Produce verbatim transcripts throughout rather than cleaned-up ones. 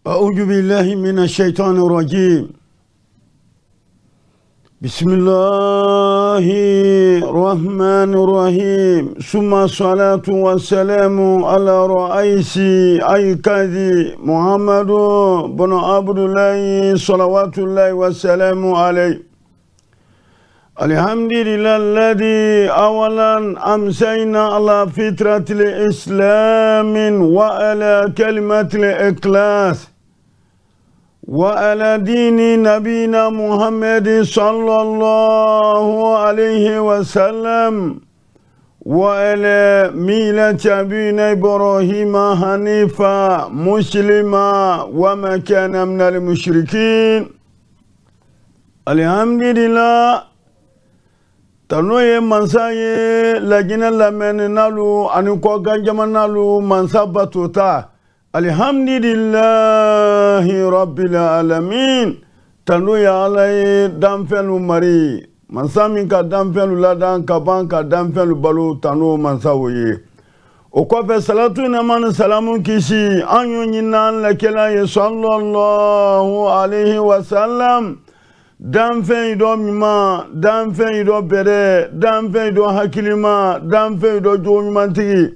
أعوذ بالله من الشيطان الرجيم. بسم الله الرحمن الرحيم. ثم الصلاة والسلام على رئيس أيكادي محمد بن عبد الله صلوات الله والسلام عليه. الحمد لله الذي أولا أمسينا على فطرة الإسلام وعلى كلمة الإخلاص وعلى دين نبينا محمد صلى الله عليه وسلم وعلى ملة أبينا إبراهيم حنيفا مسلما وما كان من المشركين. الحمد لله tanoye mansa ye lajina lameni nalu ani ko ganjama nalu mansa batuta alhamdulillahi rabbil alamin. Tanoye alaye danfelu mari mansa min ka danfelu ladan kaban ka danfelu balu tano mansa woye o ko fe salatu na man salamun kisi anyo nyinan la kela ye sallallahu alaihi wasallam. Danfɛn idɔ ɲuman, danfɛn idɔ bɛrɛ, danfɛn idɔ hakilima, danfɛn idɔ jogo ɲumantigi.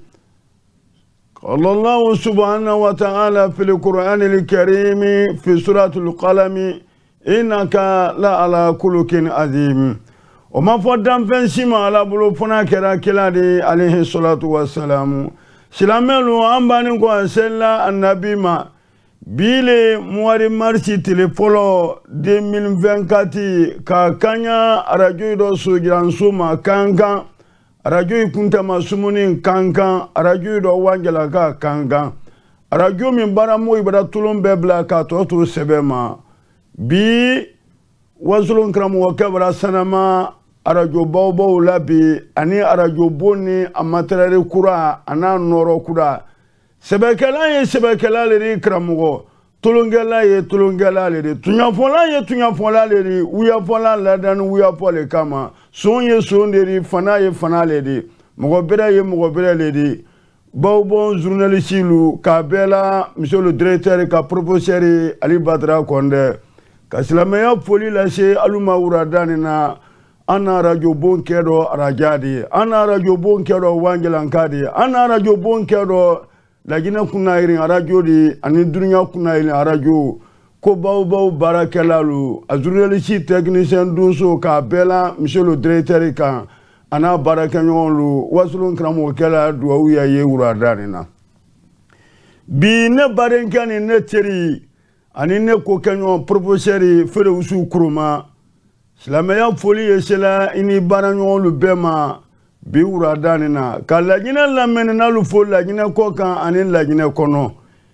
Qala Allahu subhanahu wa ta'ala fil Qur'anil Karim fi suratul Qalam innaka la ala khuluqin azim. O ma fɔ danfɛn si ma Ala bolo fana kɛra kira de alayhi salatu wassalam. Silamɛlu an bannen kɔ sela annabi ma. Bile muari marsi telefolo deux mille vingt-quatre ka kanya arajo do sugiran suma kankan arajo kunta masumuni kankan arajo do wangela ka kankan arajo min bara mo ibada tulum bebla ka to to sebema bi wazulun kramu wakabra sanama arajo bawbo labi ani arajo boni amatere kura ana noro kura sebekela ye sebekela le kramugo tulungela ye tulungela le tunyafola ye tunyafola le uyafola ladan uyafole kama son ye son de fana ye fana le mogobere ye mogobere le bawbon journaliste lu kabela monsieur le directeur ka professeur Ali Badra Konde ka silamaya poli la she aluma uradani na ana radio bon kedo arajadi ana radio bon kedo wangelankadi ana radio bon kedo lagina kuna irin arajo di ani dunya kuna irin arajo ko baw baw barakalalu azurelisi technicien dunso ka bela monsieur le directeur kan ana barakanyolu wasulun kramo kala duwa ya ye uradanina bi ne barenkani ne teri ani ne ko kanyo professeur fere usu kuruma silamaya foli yesela ini baranyolu bema bi uradanina ka lajina lameni nalu fo lajina ko kan ani lajina kono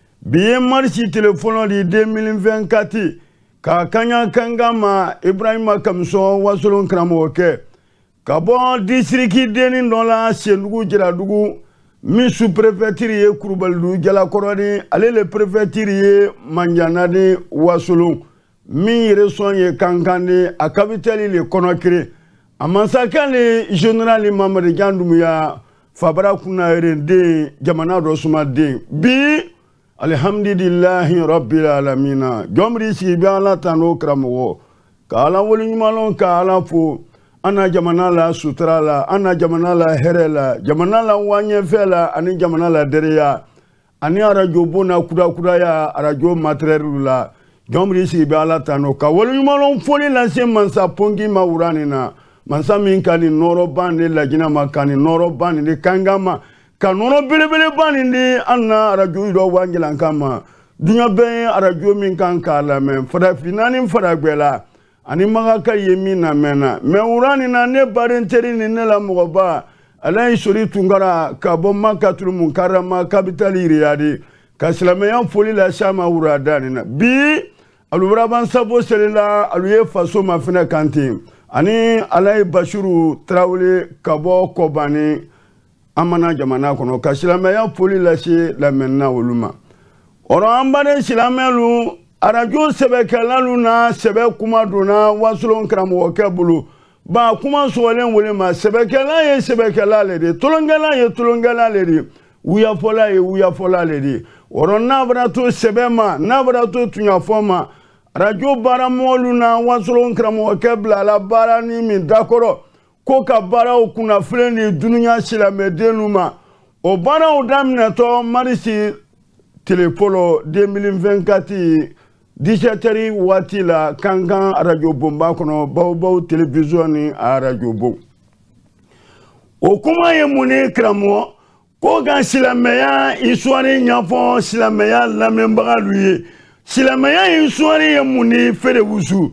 bi marsi telefono di deux mille vingt-quatre ka kanya kangama Ibrahima Kamso wasulun kramo ke ka bon district deni dola sendugu jiradugu mi sous préfecture ye kurbaldu jala koroni ale le préfecture ye manjanade wasulun mi reson ye kankande a capitale le Conakry. Amansaka le général Mamadi Jandumiya fabara kuna erende jamana dosuma den bi alhamdulillahi rabbil alamin. Jomri si bi ala tano kramo ka ala woli nyumalon ka ala fo ana jamana la sutra la ana jamana la herela jamana la wanye fela ani jamana la dereya ani arajo bona kuda kuda ya arajo matériel la jomri si bi ala tano ka woli nyumalon foli la se mansa pongi mawuranina mansa min kani noro bande lajina makani noro bande kangama ka noro belebele bande anna arajo do wangela kama dunya be arajo min kan kala men fada finani fada gbela ani maga ka yemi na mena me urani na ne barenteri ni ne la mogoba alai sori tungara ka bo makatul munkarama capitali riyadi ka islamiyan foli la shama uradani na bi aluraban sabo selela aluye faso mafina kanti ani alai Bashiru Traoré kabo kobani amana jamana kono ka silamaya poli la se la menna woluma oro ambane silamelu arajo sebekalalu na sebe kuma dona wasulon kramo kebulu ba kuma solen wolema sebekala ye sebekala le de tolongala ye tolongala le de uya fola ye uya fola le de Woro nabra to sebema nabra to tunyafoma radio bara molu na wasolo nkramo kebla la bara ni mi dakoro ko ka bara okuna freni dunya shila medenuma o bara odamna to marisi telepolo deux mille vingt-quatre dix-sept heures wati la kankan radio bomba kono bawo télévision ni radio bo o kuma ye muni kramo ko ga silameya iswari nyafo silameya lamembaga luye silameya iswari ye muni fere wusu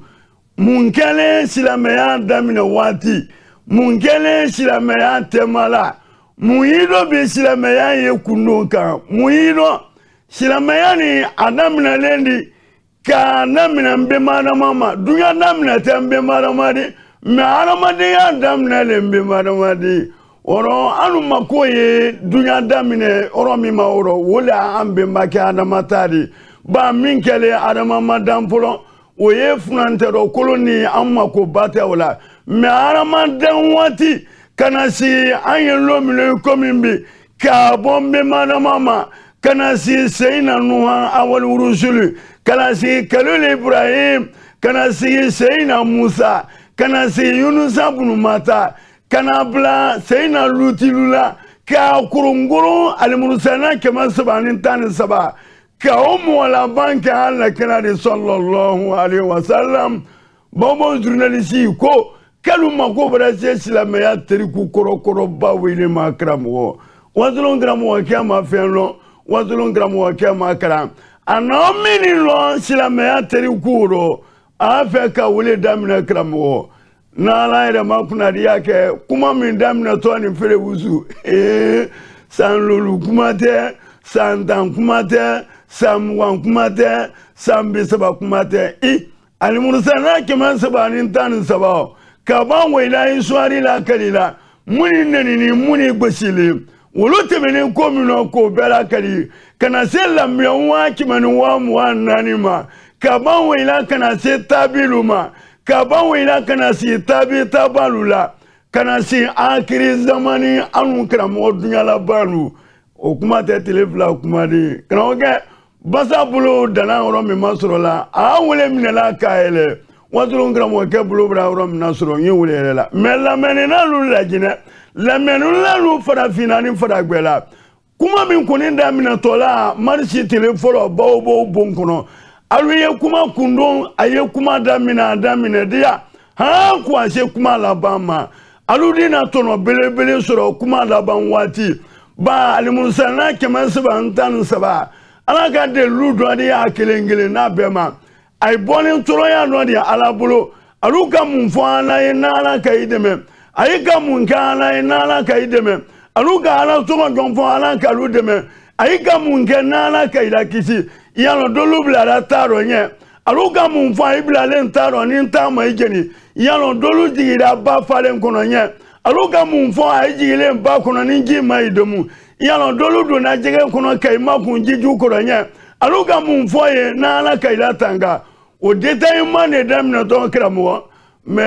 munkele silameya damina wati munkele silameya temala muyido be silameya ye kunonka muyido silameya ni adamina lendi ka namina mbe mara mama dunya namina tembe mara mari me aramade ya damina lembe mara mari oro anu makoye dunya damine oro mi ma oro wala ambe mbake adamatari ba minkele adama madam polo oye funantero koloni amma ko bate wala me aramadan wati kana si anyelo mile komimbi ka bombe mara mama kana si seina nuha awal urusulu kana si kalul ibrahim kana si seina musa kana si yunus ibn mata kana bla seina lutilula ka kurunguru almursana kama sabanin tan saba ka umu wala banka alla kana sallallahu alaihi wasallam bobo journaliste ko kaluma ko brase islamaya teriku koro koro bawile makramo wazulon gramo kama fenlo wazulon gramo kama kram anomini lo islamaya teriku ro afeka wule damina kramo na la ira makuna diake kuma min damina to ni fere wuzu eh san lolu kumate san dan kumate sam wan kumate sam be saba kumate i al mursana keman saba nin tan saba ka ban wayla yin swari la kalila muni nani ni muni gbasile wolote benen ko mino ko bela kali kana sella mi wa kimani wa mu nani ma ka ban wayla kana se tabiluma ka ban wayla kana si tabi tabalula kana si akiri zamani anu kramo dunya la balu o kuma te telefla kuma di kana oge basa bulo dana ro mi masro la a wole mi la kaele wadulun kramo ke bulo bra ro mi nasro yin wole la mela menina lu la jine la menula lu fara finani fara gbela kuma min kunin da mi na tola marshi telefolo bawo bawo bonkono aluye kuma kundon aye kuma damina damina dia ha ku ase kuma labama aludina tono bele bele soro kuma laban wati ba alimusana keman saba ntan saba alaka de ludo dia akelengele na bema ay bonin toro ya no dia alabulo aluka munfo ala na ala kaideme ayika munka ala na ala kaideme aluka ala toro jonfo ala kaludeme ayika munke na ala kaida kisi yalo dolu bla taro nye aluga munfa ibla len taro ni ntama ijeni yalo dolu jigira ba falen kono nye aluga munfa ajigile ba kono ni jima idomu yalo dolu do na jige kono kai makun jiju kono nye aluga munfa ye na ala kaila tanga o deta imane dam na don kramo me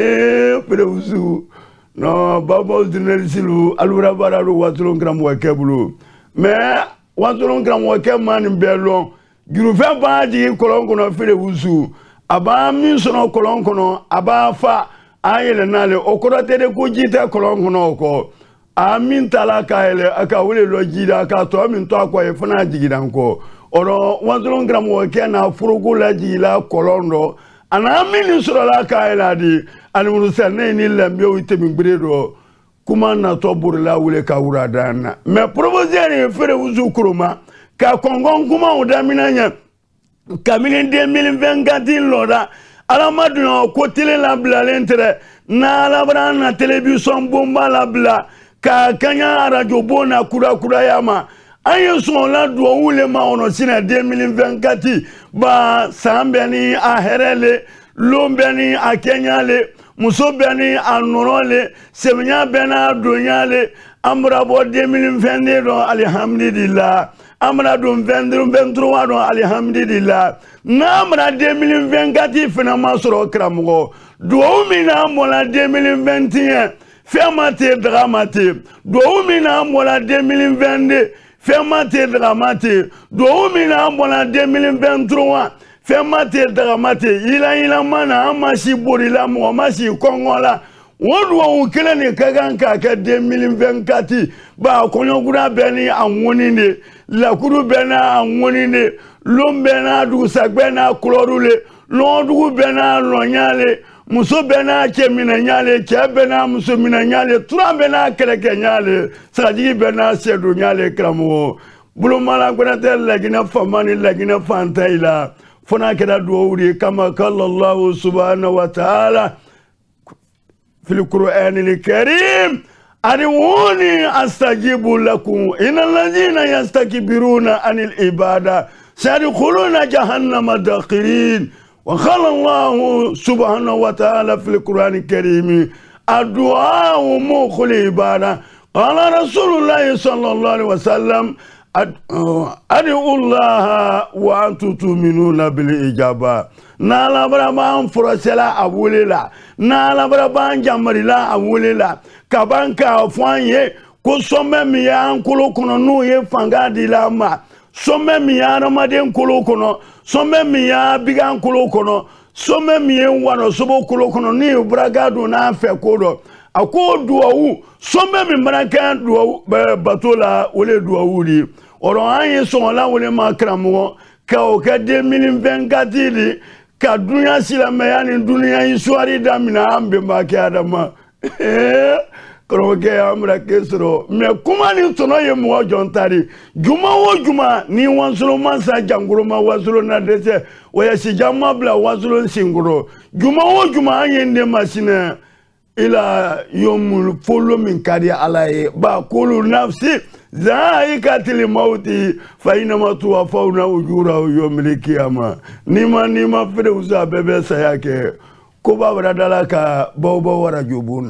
preuzu no babo dinelisilu alura bararu watulon kramo kebulu me watulon kramo ke man belon girufe baaji kolon kono fere wusu aba min sono kolon kono aba fa ayele nale okorote de ko jita kolon kono ko amin talaka ele aka wule lo jida aka to min to akwa e fana jigidan ko oro wadron gram wo ke na furugo la jila kolondo ana min soro la ka ele di al mursal ne ni lambe o itemi gbredo kuma na to burla wule ka wura dana me proposer fere wusu kuruma ka kongon kuma udamina nya kamini deux mille vingt-quatre loda alamadu ko tele la bla lentre na la brana television bomba la bla ka kanya radio bona kura kura yama ayo son la do wule ma ono sina deux mille vingt-quatre ba sambeni a herele lombeni a kenyale musobeni a norole semnya bena donyale amra bo deux mille vingt do alhamdulillah amra dum vingt-trois don alhamdulillah namra deux mille vingt-quatre fina masoro kramgo do mina mola deux mille vingt et un fermate dramate do mina mola deux mille vingt-deux Fermate dramate. Doumina bona deux mille vingt-trois. Fermate dramate. Ila ila mana amashi borila mo amashi kongola. Wodwa ukele ne kaganka ka deux mille vingt-quatre. Ba konyogura beni anwonine. La kuru bena anwonine. Lombena du sagbena klorule. Londu bena lonyale. Muso bena kemina nyale, kia bena muso mina nyale, tura bena keleke nyale, sadigi bena sedu nyale kramo. Bulumala gwenate lagina famani lagina fantaila. Fona keda duwauri kama kalla Allahu subhanahu wa ta'ala. Fil Qur'an al-Karim. Adiwuni astajibu lakum. Inna alladhina yastakbiruna anil ibada. Sayadkhuluna jahannama dakhirin. وقال الله سبحانه وتعالى في القرآن الكريم الدعاء مخ العبادة قال رسول الله صلى الله عليه وسلم أدعوا الله وأنتم تؤمنون بالإجابة نالا بربان فرسلا أوليلا نالا بربان جمرلا أوليلا كبانكا أفوانيه كسومي ميان كلو كنو نوye fangadi lama some miya ramaden kolo kono some miya bigan kolo kono some miya wano sobo kolo kono ni bragado na fe kodo ako duawu some mi maraka duawu batola ole duawu ri oro anye so la ole makramo ka o ka deux mille vingt-quatre li ka dunya sila mayani dunya iswari damina ambe mbaki adama Kroke amra kesro me kuma ni tono ye mo jontari juma wo juma ni wansuro mansa janguro ma wasuro na dese waya si jamma bla wasuro singuro juma wo juma anyende masina ila yomul folo min kadi alaye ba kulu nafsi zaikatil mauti fa inama tuwafawna ujura yawmil qiyamah nima nima fere uza bebe sayake ko ba bradala ka bobo wara jubuna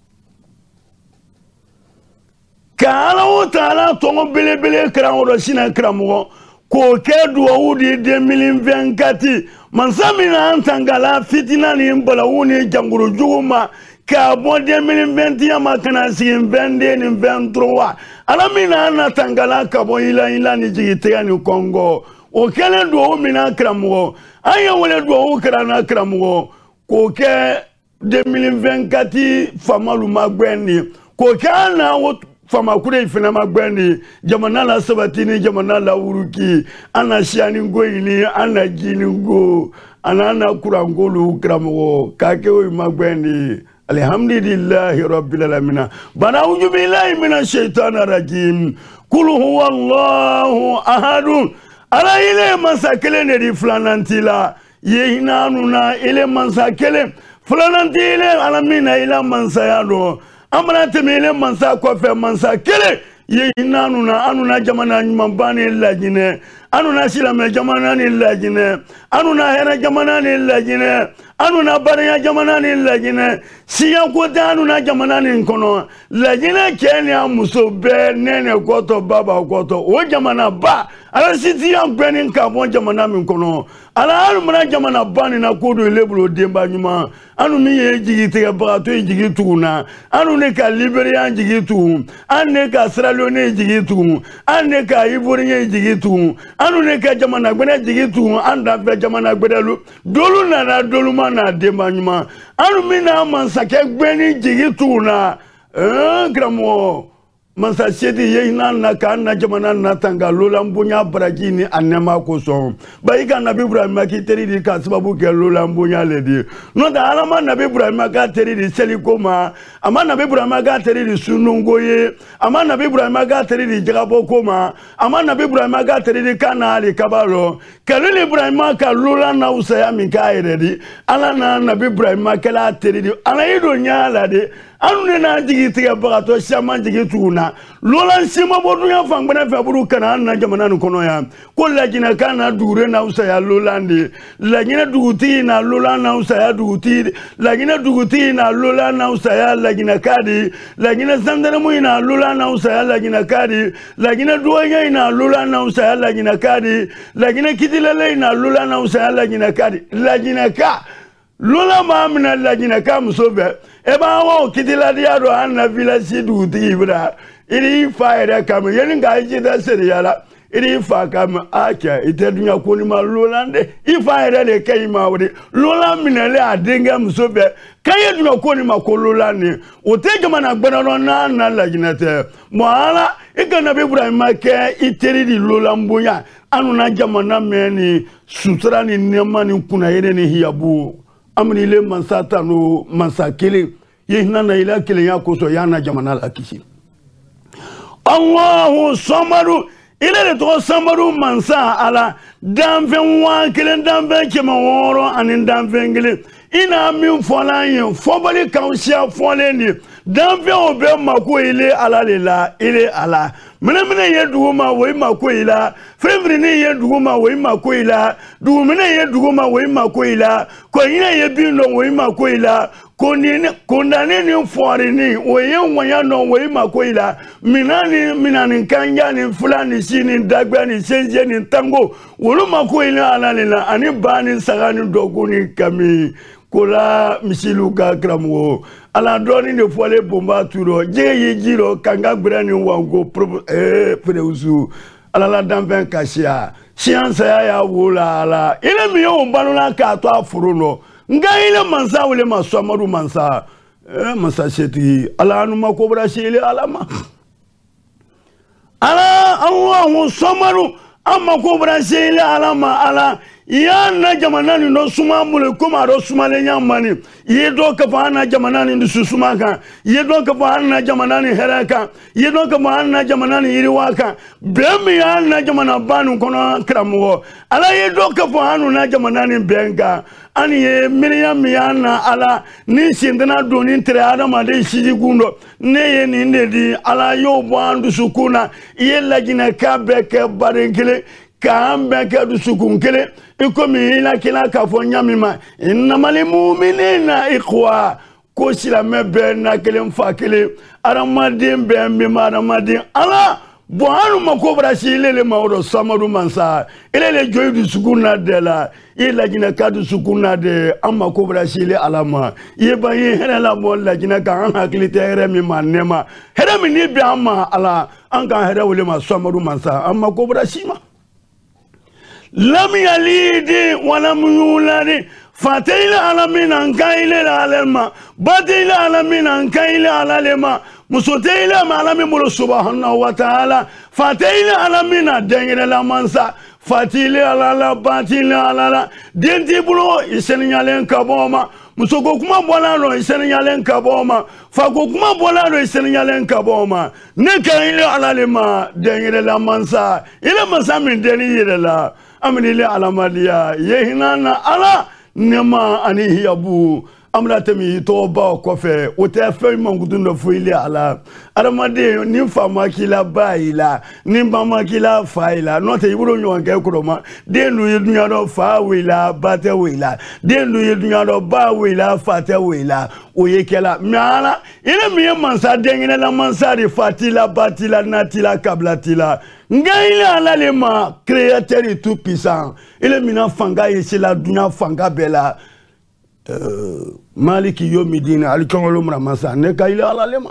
Kala wotala tongo bele bele kran orosina kramo ko kedu wudi deux mille vingt-quatre mansamina antangala fitina ni mbola woni janguru juguma ka bon deux mille vingt et un makana si vingt-deux ni vingt-trois alamina na tangala ka bon ila ila ni jigite ni Congo o kele do mina kramo aya wole do krana kramo ko ke deux mille vingt-quatre famalu magweni ko kana wot Fama kure ifina magbendi jamana la sabatini jamana la uruki ana shiani ngoini ana jini ngo ana ana kurangolu kramo kakeo magbendi alhamdulillahi rabbil alamin bana ujubillahi minash shaitani rajim kul huwallahu ahadun ala ile masakele ne flanantila yehinanu na ile masakele flanantile alamina ila mansayado amana temele mansa ko fe mansa kele ye inanu na anu na jamana nyambani lajine anu na silama jamana ni lajine anu na hera jamana ni lajine anu na bariya jamana ni lajine siya ko danu na jamana ni kono lajine keni amuso be nene koto baba koto o jamana ba ala siti ya gbenin ka bon jamana min kono ala anu mana jamana bani na kodo lebulo demba nyuma anu mi ye jigite ba to jigitu na anu ne ka Liberia jigitu ane ka Sierra Leone jigitu ane ka Ivoire jigitu anu ne ka jamana gbena jigitu anda be jamana gbedelu dolu na na dolu mana demba nyuma anu mi na mansake gbeni jigitu na eh gramo Mansa sedi ye ina na ka na jamana na tanga lola mbunya brajini anema ko so bayika nabi Ibrahim ki teri di ka sababu ke lola mbunya ledi no da alama nabi Ibrahim ka teri di selikoma ama nabi Ibrahim ka teri di sunungoye ama nabi Ibrahim ka teri di jagabo koma ama nabi Ibrahim ka teri di kanali kabalo kalili Ibrahim ka lola na usaya min ka iredi ala na nabi Ibrahim ka la teri di ala ido nyala de anu ne na jigiti ya bagato shama jigitu na lola sima bodu ya fangbena faburu kana na jamana nu kono ya ko lajina kana dure na usaya lolandi lajina duguti na lola na usaya duguti lajina duguti na lola na usaya lajina kadi lajina sandana mu na lola na usaya lajina kadi lajina duwanya na lola na usaya lajina kadi lajina kidilele na lola na usaya lajina kadi lajina ka lola maamina lajina ka musobe eba wo kitila diado anna village duguti ibra iri fa ere kam yen ga ji da seriala iri fa kam acha ite dunya ko ni ma lolande ifa ere le kai ma wori lola minele adenga msobe kai dunya ko ni ma ko lolani o te gama na gbana no na na la jinate mo ala igana be Ibrahim ke iteri di lola mboya anu na jamana meni sutra ni nema ni kuna yene ni hiyabu amni le mansata no mansakele yihna na ila kile ya ko so yana jamana la kishi Allahu samaru ile to samaru mansa ala danfen wa kile danfen kema woro anin danfen gile ina min folan fobali kaunsia foleni danfen obe mako ile ala lela ile ala mene mene ye duguma wo mako ila fevri ni ye duguma wo mako ila du mene ye duguma wo mako ila ko ina ye bindo wo mako ila konini kondane ni fori ni oye wanya no wo mako ila minani minani kanja ni fulani sini dagba ni senje ni tango wo mako ila ala lela ani bani sagani doguni kami kola misiluka kramo ala doni ne fole bomba turo je yijiro kanga grani wango eh freuzu ala la danven kashia science ya ya wula ala ile mi yo mbanuna ka to afuruno nga ile mansa wule masamaru mansa eh mansa sheti ala anu makobra shile alama ala Allahu samaru amma kobra shile alama ala ya na jamanani no suma mule kuma ro suma le nyamani yedo ka fa na jamanani ndu susuma ka yedo ka fa na jamanani heraka yedo ka fa na jamanani iriwaka bemi ya na jamana banu kono kramo ala yedo ka fa na jamanani benga ani ye miriam ya na ala ni sindana doni tre adama de shiji gundo ne ye ni ndedi ala yo bandu sukuna ye lagina ka beke barengile kambe ke du sukunkele ikomi ila kila kafonya mima innamal mu'minina ikhwa ko sila mebe na kele mfakele aramadin be mima aramadin ala bohanu makobra shilele mawdo samaru mansa ilele joyi du sukuna de la ila jina ka du sukuna de amma kobra shile alama yeba yi henela mo la jina ka an hakilite ere mima nema here mi ni bi amma ala an kan here wole ma samaru mansa amma kobra shima لم يلد ولم يولد فاتيل على من انكايل على الماء بديل على من انكايل على الماء مسوتيل على من سبحانه وتعالى فاتيل على من دنيل لا منسا فاتيل على لا باتيل على لا دنتي بلو يسنيالن كبوما musoko kuma bolano isenyalen kaboma fako kuma bolano isenyalen kaboma ne kaile alalema dengire la mansa ile mansa min deni yire la amnile alamadiya yehinana ala nema ani hiyabu amla temi to ba kofe wote fe mangudu no fuile ala aramade ni fama kila baila ni mama kila faila no te iburo nyon ke kuroma denu yedunya do fa wila bate wila denu yedunya do ba wila fate wila oyekela miala ile miye mansa dengine la mansa ri fatila batila natila kablatila ngaile ala lema créateur tout puissant ile mina fanga yesila dunya fanga bela Uh, maliki yomidina alikongolo mramasa neka ile alalema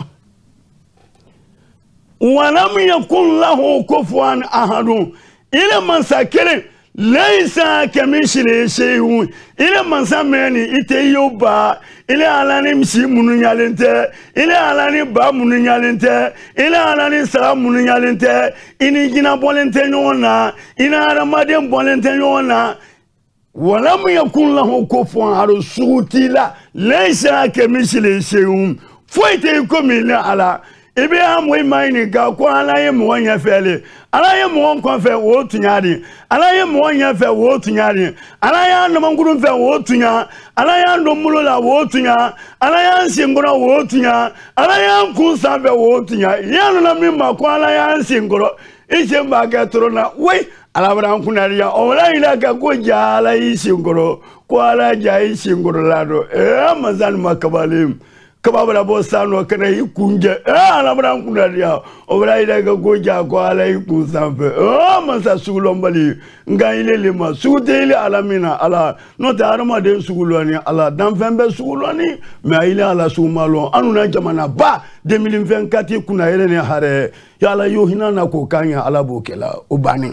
walam yakun lahu kufuwan ahadun ile mansakele laysa kamithlihi shay'un ile mansameni ite yoba ile alani msi mununyalente ile alani ba mununyalente ile alani sara mununyalente ini jina bolente nyona ina aramade bolente nyona ولم يكن له كفوا على سوتيلا ليس كمثله شيء فويتكم إلى على إبراهيم ويمايني كاكو على يموان يفعل على يموان كفى ووتنياري على يموان يفعل ووتنياري على يانمانغرون فعل ووتنيا على يانمولولا ووتنيا على يانسينغرا ووتنيا على يانكونسا فعل ووتنيا ياننا مما كو على يانسينغرا إيشي مباكترونا وي alabra kunaria ola ila ka ko jala isingoro ko ala ja isingoro lado e amazan makabalim kababala bo sano kana ikunje eh ala bran kunalia obra ida ga goja ko ala iku sampe oh masa sugulo mbali nga ile lema sugutele alamina ala no ta arama de suguloni ala dan fembe suguloni me ile ala sumalo anuna jamana ba deux mille vingt-quatre kuna ile ne hare ya ala yo hinana ko kanya ala bokela obani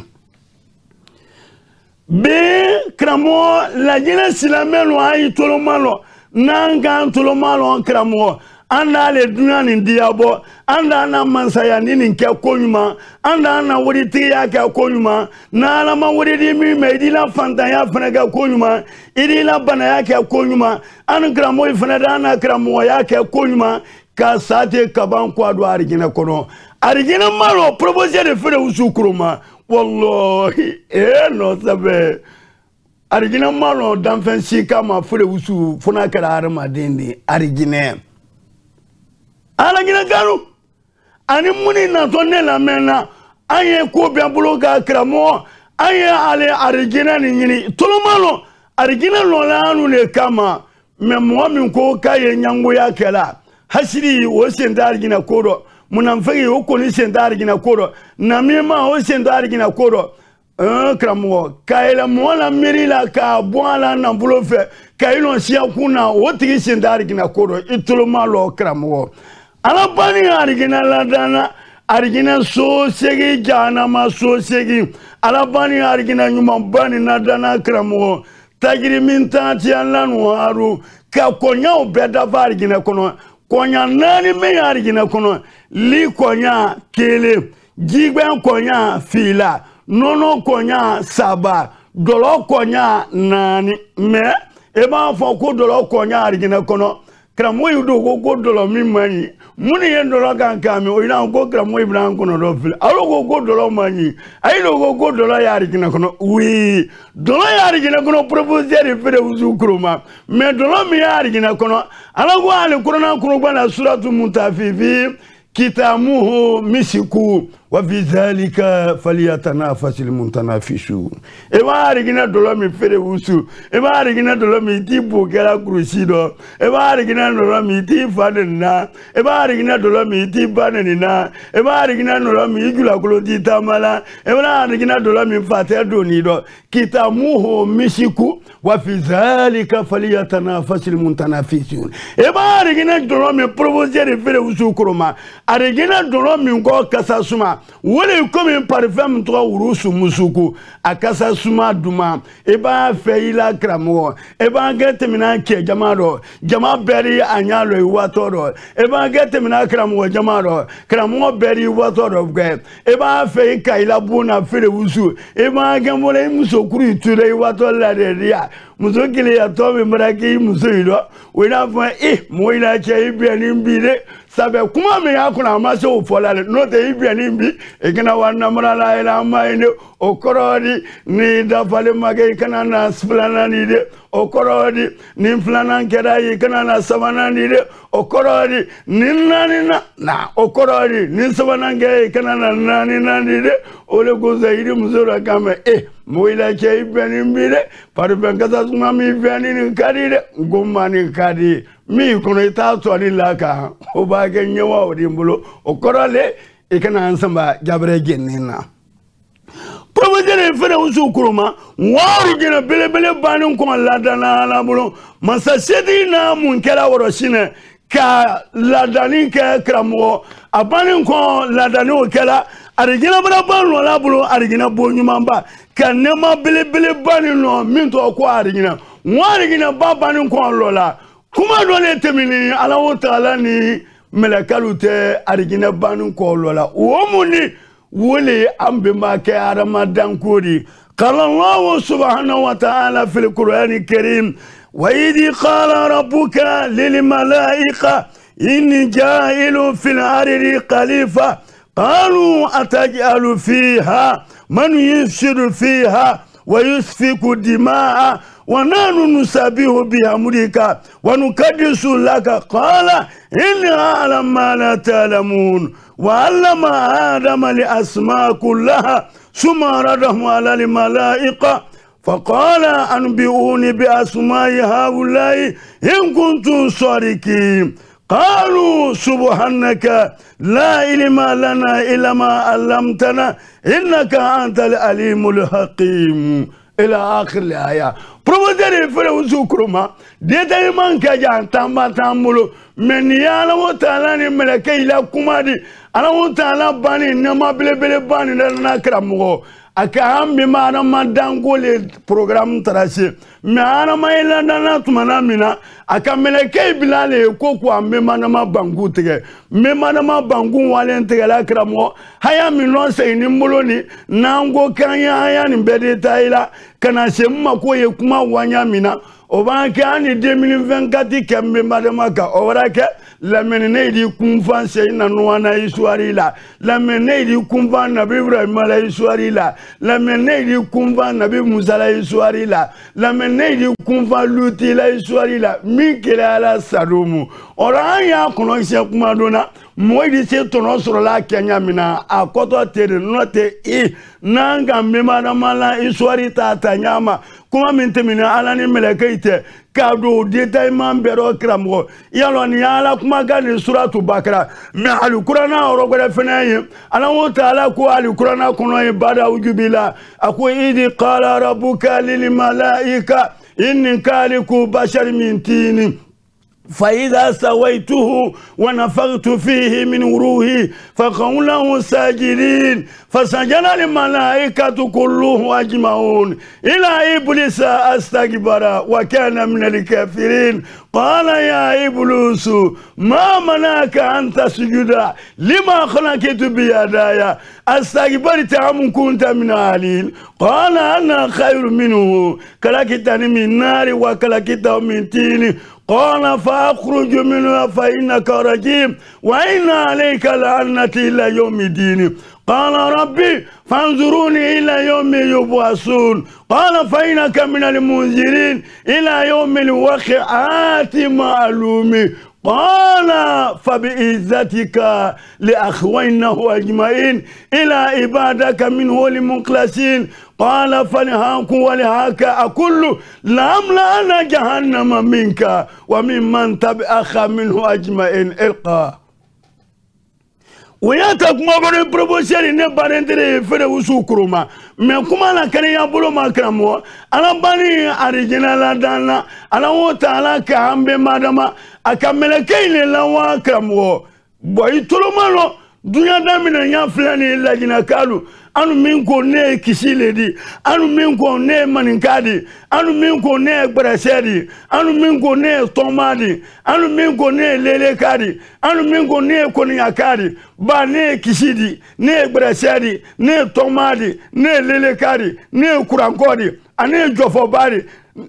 be kramo la jina silamelo ay tolomalo nanga tolomalo kramo anda le dunya ni diabo anda na mansaya ni nke konyuma anda na wuri tiya ka konyuma na na ma wuri di mi me di la fanta ya fana ka konyuma idi la bana ya ka konyuma an kramo ifana da na kramo ya ka konyuma ka sate kaban kwado arigina kono arigina malo proposer de fere usukuruma wallahi eh no sabe arigina malo danfen sika ma fere usu funa kara arma dindi arigine alagina garu ani muni na tonne la mena aye ko be buloga kramo aye ale arigina ni nyini tolomalo arigina lo la anu ne kama me mo min ko kaye nyango ya kala hasiri wo senda arigina kodo munamfegi uko ni senda arigina kodo na mima wo senda arigina kodo eh kramo kaela mo la mirila ka bwala na bulofe kailo sia kuna wotigi senda arigina kodo itolomalo kramo ala bani arigina ladana arigina so segi jana ma so segi ala bani arigina nyuma bani nadana kramo tagiri mintati alanu haru ka konya obeda varigina kono konya nani me arigina kono li konya kele jigben konya fila nono konya saba dolo konya nani me eba fo ko dolo konya arigina kono kramo yudo go go dolo mi mani muni yendolo kankami o ina go kramo ibran kono do fil alo go go dolo mani ay do go go dolo yari kina kono oui dolo yari kina kono proposer de fere uzukruma me dolo mi yari kina kono ala go ale korona kono bana suratu mutafifi kitamuhu misiku wa fi dhalika falyatanafasil muntanafisun e mari gina dolo mi fere usu e mari gina dolo mi tipo kala crucido e mari gina dolo mi ti fadenna e mari gina dolo mi ti banenina e mari gina dolo mi igula koloti tamala e mari gina dolo mi fate donido kitamuhu misiku wa fi dhalika falyatanafasil muntanafisun e mari gina dolo mi proposer fere usu kroma arigina dolo mi ngo kasasuma wole comme parfum to urusu musuku akasa suma duma eba feila kramo eba getemina ke jamado jama beri anyalo iwatoro eba getemina kramo jamado kramo beri iwatoro gwe eba fe kaila buna fere usu eba gemole musokuru iture iwatoro la deria musokile ya tobe mraki musoiro wena fa eh moina che ibiani mbire sabe kuma me yakuna maso ufolale no te ibiani mbi ekena wana mrala ila maine okorodi ni dafale mage kana na splana ni de okorodi ni flana nkera yi kana na sabana ni de okorodi ni nani na na okorodi ni sabana nge kana na nani nani de ole goza iri muzora kama eh moila che ibiani mbire parben kaza suma mi ibiani ni kadire ngoma ni kadi mi kono ita to ni laka oba ke nyewa odimbulo okorole ikana ansamba jabre genina promotere fere usu kuruma waru gina bele bele banin ko ladana la bulo masa sedi na munkela woroshine ka ladani ke kramo abanin ko ladani okela arigina bala banu la bulo arigina bonyumamba kanema bele bele banin no minto ko arigina warigina babanin ko lola kuma dole temini ala wotala ni melakalute arigina banin ko lola womuni wole ambe make aramadan kodi qala Allah subhanahu wa ta'ala fil Qur'an al-Karim wa idh qala rabbuka lil malaika inni ja'ilu fil ardi khalifa qalu ataj'alu fiha man yufsidu fiha wa yusfiku dima'a wa nanu nusabihu bihamdika wa nukaddisu laka qala inni a'lamu ma la ta'lamun وعلم آدم الأسماء كلها ثم ردهم على الملائكة فقال أنبئوني بأسماء هؤلاء إن كنتم صادقين قالوا سبحانك لا علم لنا إلا ما علمتنا إنك أنت العليم الحكيم إلى آخر الآية. Promoter fere usukruma deta iman kaja tamba tambulo men yana wotala ni meleke ila kumadi ala wotala bani nama belebele bani na kramugo aka ambi mana madangole program tarasi me ana maila na tumana mina aka meleke bilale koko ambe mana mabangu tege me mana mabangu wale tege la kramo haya minon se ni muloni nango kanya haya ni bedeta ila kana semma ko ye kuma wanya mina obanke ani deux mille vingt-quatre kembe madamaka obarake la menene di kumfan seyna nuwana histoire la la menene di kumfan nabi Ibrahim la histoire la la menene di kumfan nabi Musa la histoire la la menene di kumfan Luti la histoire la mikela la salumu ora ya kono se kuma dona moidi se tono soro la kenya mina akoto tere note i nanga memana mala histoire ta tanyama kuma mintemina ala ni melekaite kado detail man bero kramo yalo ni ala kuma gani suratu bakara me alqur'ana orogore fenaye ala wota ala ko alqur'ana kono ibada ujubila ako idi qala rabbuka lil malaika inni khaliqu bashar min tin فإذا سويته ونفخت فيه من روحي فقعوا له ساجدين فسجد الملائكة كلهم أجمعون إلى إبليس استكبر وكان من الكافرين قال يا إبليس ما منعك أن تسجد لما خلقت بيدي استكبرت أم كنت من العالين قال أنا خير منه خلقتني من نار وخلقته من طين قال فأخرج منها فإنك رجيم وإن عليك لعنتي إلى يوم الدين قال ربي فانظروني إلى يوم يبعثون قال فإنك من المنذرين إلى يوم الوقعات معلوم قال فبعزتك لأخوينه أجمعين إلى عبادك منه المخلصين قال فلهاك ولهاك أكل لأملأن جهنم منك وممن تبعك منه أجمعين إلقى وياتك مغرب بروبوسيري نبارندري فره وسوكروما mais comment la kenya bolo makramo ala bani original dana ala wota ala ka ambe madama akameleke ile lawa kramo boy tolomalo dunya damina nya flani lagina kalu anu min ko ne kisile di anu min ko ne maninkadi anu min ko ne brasedi anu min ko ne tomadi anu min ko ne lele kadi anu min ko ne konyakadi ba ne kisidi ne brasedi ne tomadi ne lele kadi ne kurankodi ane jofobari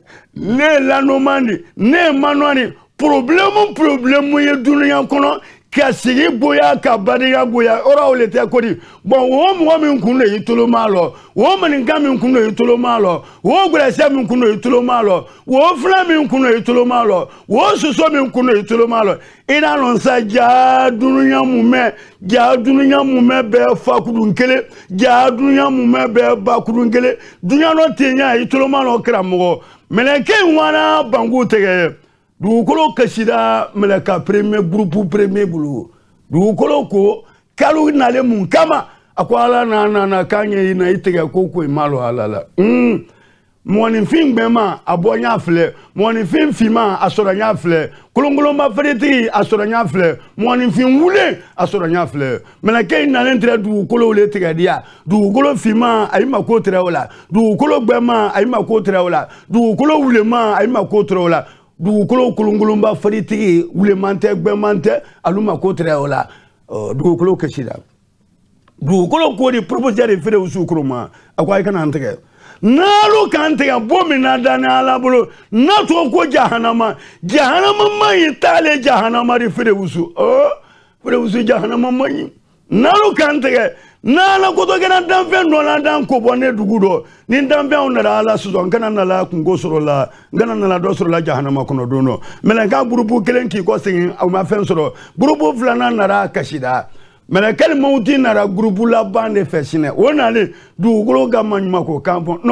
ne lanomandi ne manwani problème problème ye dunya kono kasigi boya ka badiya boya ora olete kodi bon wo mo min kunno yitolo malo wo man ngam min kunno yitolo malo wo grese min kunno yitolo malo wo fla min kunno yitolo malo wo suso min kunno yitolo malo ina non sa ja dunya mume ja dunya mume be fakudun kele ja dunya mume be bakudun kele dunya no tenya yitolo malo kramo meleke wana bangu tege dukolo kasida meleka premier groupe premier bulu dukolo ko kalu nale mun kama akwala na na na kanye ina itega koko imalo halala mm moni fin bema abonya fle moni fin fima asoranya fle kulungulu ma freti asoranya fle moni fin wule asoranya fle meleke ina lentre dukolo le tega dia dukolo fima ayima ko treola dukolo gbema ayima ko treola dukolo wule ma ayima ko treola dugukolo kulungulumba faritigi wulemante gbemante aluma ko treola dugukolo kashida dugukolo ko di proposal fere usukroma akwa kana antege nalu kantege bomina dana ala bolo nato ko jahannama jahannama mai tale jahannama ri fere usu oh fere usu jahannama mai nalu kantege nana ko to gena danfe no la dan ko bonne dugudo ni danfe on na ala suzo ngana na la kungo soro la ngana na la do soro la jahannama kono dono melenka burubu kelenki ko singin aw ma fen soro burubu flana na ra kashida melenka mauti na ra burubu la bande fesine wona le dugulo gamanyuma ko kampo no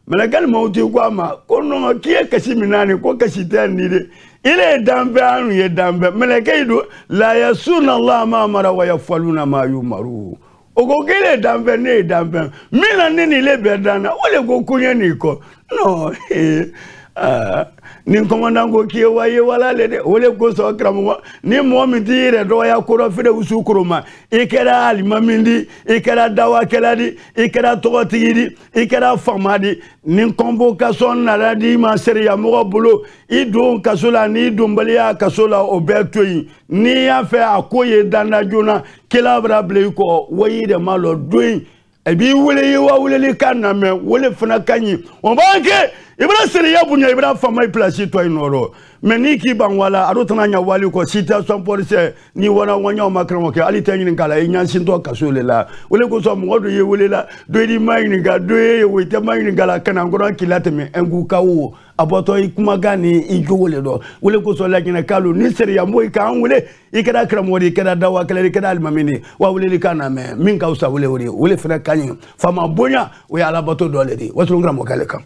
malakal mauti kwa ma kono kie kasi minani ko kasi tani de ile dambe anu ye dambe malakaido la yasuna Allah ma amara wa yafaluna ma yumaru ogo kile dambe ne dambe mina nini le bedana ole go kunye niko no eh ah ni komandango kie waye wala le de ole go so kramu ni mo mi dire do ya koro fide usukuruma ikera alimamindi ikera dawa keladi ikera togotigidi ikera famadi ni convocation na radi ma seriya mo bolo idon kasola ni dombalia kasola obertoyi ni ya fe akoye dana jona kelabra ble ko wayi de malo doin ebi wole yi wa wole li kana me wole funa kanyi on banke ibra seriya bunya ibra famai place to inoro meniki bangwala arutana nya wali ko situation police ni wana wanya makramo ke ali tanyi ngala inya sinto kasole la wole ko so mo do ye wole la do di mayni ga do ye wite mayni ngala kana ngoro kilate me engu kawo aboto ikuma gani ijo wole do wole ko so la gina kalu ni seriya moy ka wole ikada kramo di kada dawa kala kada almamini wa wole li kana me min ka usa wole wole wole fina kanyi fama bonya o ya la bato do le di wasu ngramo kale kam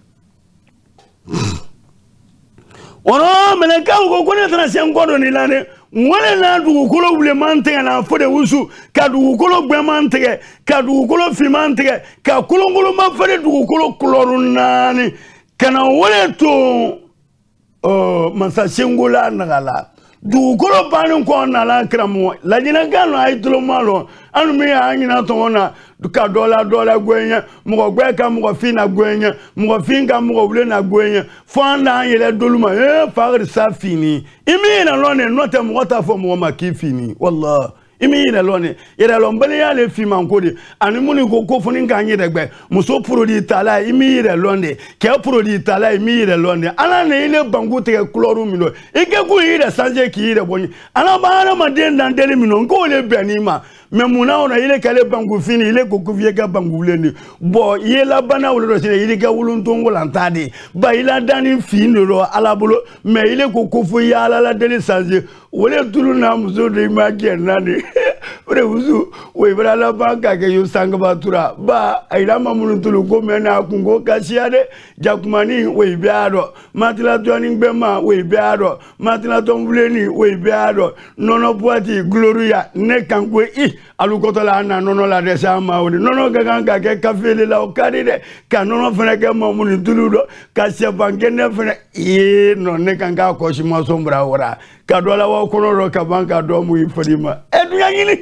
ono meleka ko ko ne tana sen godo ni lane wole na du ko lo wule mantege na fode wusu ka du ko lo gbe mantege ka du ko lo fi mantege ka kulo ngolo ma fode du ko lo kloru nani kana wole to oh mansa singula nagala du ko lo banu ko na la kramo la jina gano ay tulo malo anu mi anyina to na duka dola dola gwenya mugo gweka mugo fina gwenya mugo finga mugo wule na gwenya fanda yele doluma eh fagri sa fini imi na lone note mugo ta fo mugo makifini wallah imi na lone yele lombele ya le fi mankodi ani muni ko ko funi nganye degbe muso produit tala imi re londe ke produit tala imi re londe ala ne ile bangu te kloru mino ike ku ire sanje ki ire boni ala ba ma den dan dele mino ko le benima mais muna ona ile kale bangu fini ile ko kuvie ka bangu leni bo yela bana wolo sile ile ka wulun tongo lantade ba ila dani fini ro ala bolo mais ile ko kofu ya ala la dele sanje wole tulu na muso de ma kenani ore uzu we bra la banka ke yo sanga batura ba ila mamunu tulu ko mena kungo kasiade jakumani we biado matila toni gbema we biado matila ton vuleni we biado nono boati gloria ne kanko i alukotola na nono la desa maudi nono gaganga ke kafele la okadi de ka nono fene ke mamunu tulu do ka se bangene fene e no ne kanga ko shima sombra ora ka dola wa kono ro ka banka do mu ifadima edu yanyini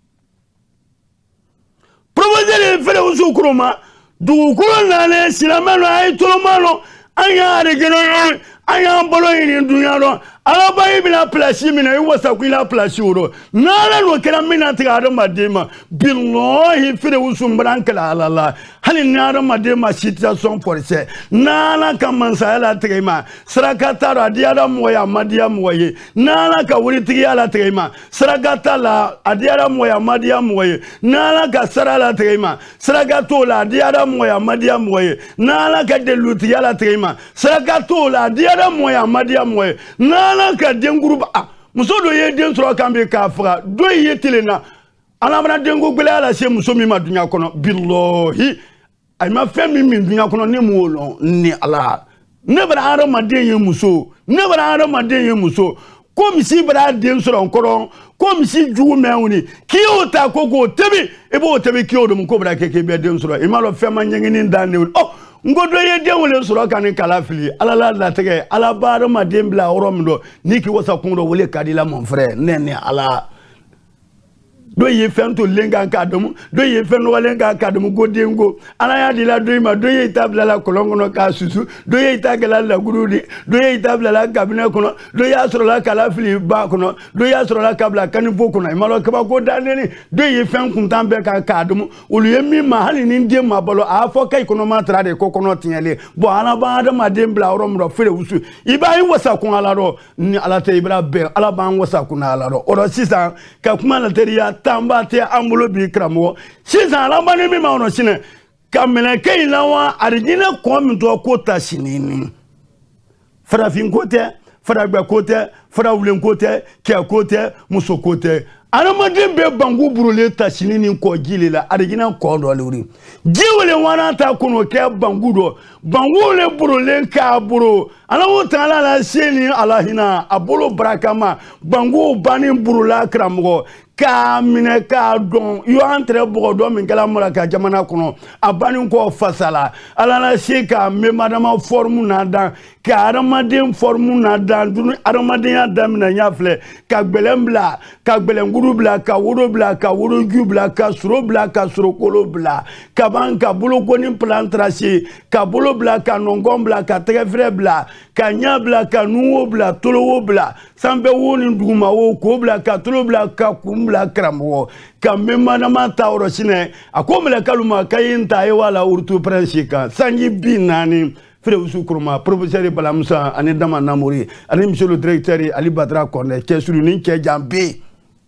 proposé fele usukuruma du kuro nane silamano ay tolomano anya regeno anya bolo yin dunya do alaba ibila place mina yi wasa ku ila place woro nala no kera mina tiga do madema billahi fere usumbran kala alala hani nara madema situation forcée nala kamansa ala tigema sarakata radiada moya madia moye nala ka wuri tiga ala tigema sarakata la adiada moya madia moye nala ka sarala tigema sarakato la adiada moya madia moye nala ka deluti ala tigema sarakato la adiada moya madia moye nala ka denguru ba muso do ye den soro kambe ka fra do ye telena ala bana dengo gbele ala se muso mi ma dunya kono billahi ay ma femi mi dunya kono ni mu olon ni ala ne bana ara ma den ye muso ne bana ara ma den ye muso ko mi si bana den soro nkoro ko mi si ju mewni ki o ta koko tebi e bo tebi ki o dum ko bana keke be den soro e ma lo fema nyengini dan ne oh ngodo ye den wole soro kan kala fili ala la la tege ala baro ma den bla oromdo niki wasa kundo wole kadila mon frère nene ala do ye fento lenga kadum do ye fento lenga kadum godengo ala ya dila do ma do ye tabla la kolongo no ka susu do ye itagala la gurudi do ye tabla la kabina kono do ya soro la kala fili ba kono do ya soro la kabla kanifo kono imalo kaba go daneni do ye fen kuntambe ka kadum ulu ye mi ma hali ni ndie ma bolo afo kai kono ma trade ko kono tinyele bo ala ba da ma dem bla rom ro fere usu iba yi wasa kun ala ro ni ala te ibra be ala ba wasa kun ala ro oro sisa ka kuma la teriya tamba te ambulo bi kramo sisa la bani mi ma ono sine kamene kai lawa arigina ko mi to ko ta sinini fara fin kote fara gba kote fara wulen kote kia kote muso kote Adamaden bɛ bangu burulen ta sini ni kɔ jili la arigina kɔ dɔ lewuri ji wele wana ta kono kɛ bangu dɔ bangu le burulen k'a buru Alahu taala la seni alahina a bolo barakama bangu bani burula karamɔgɔ k'a minɛ k'a dɔn yo entre bɔgɔ dɔ min kɛla mara ka jamana kɔnɔ a bani kɔ fasala ala la se ka memadama forme na dan ka adamaden forme na dan dunu adamadenya damina nya filɛ ka gbɛlɛn bila ka gbɛlɛnkuru bila ka woro bila ka woroju bila ka suro bila ka surokolo bila ka ban ka bolokoni plan tracé ka bolo bila ka nɔngɔn bila ka tɛgɛfɛrɛ bila ka nya bila ka nuwo bila tolowo bila sanfɛ wo ni duguma wo ko bila ka tolo bila ka kun bila karamɔgɔ ka memadama ta yɔrɔ sinɛ a ko mɛlɛkalu ma ka ye n ta ye wala urutu prince kan sanji bi naani Freusu Kuruma, professeur Balamusa, ani Dama Namori, ani monsieur le directeur Ali Badra Kone, Kesuru ni Kejambi.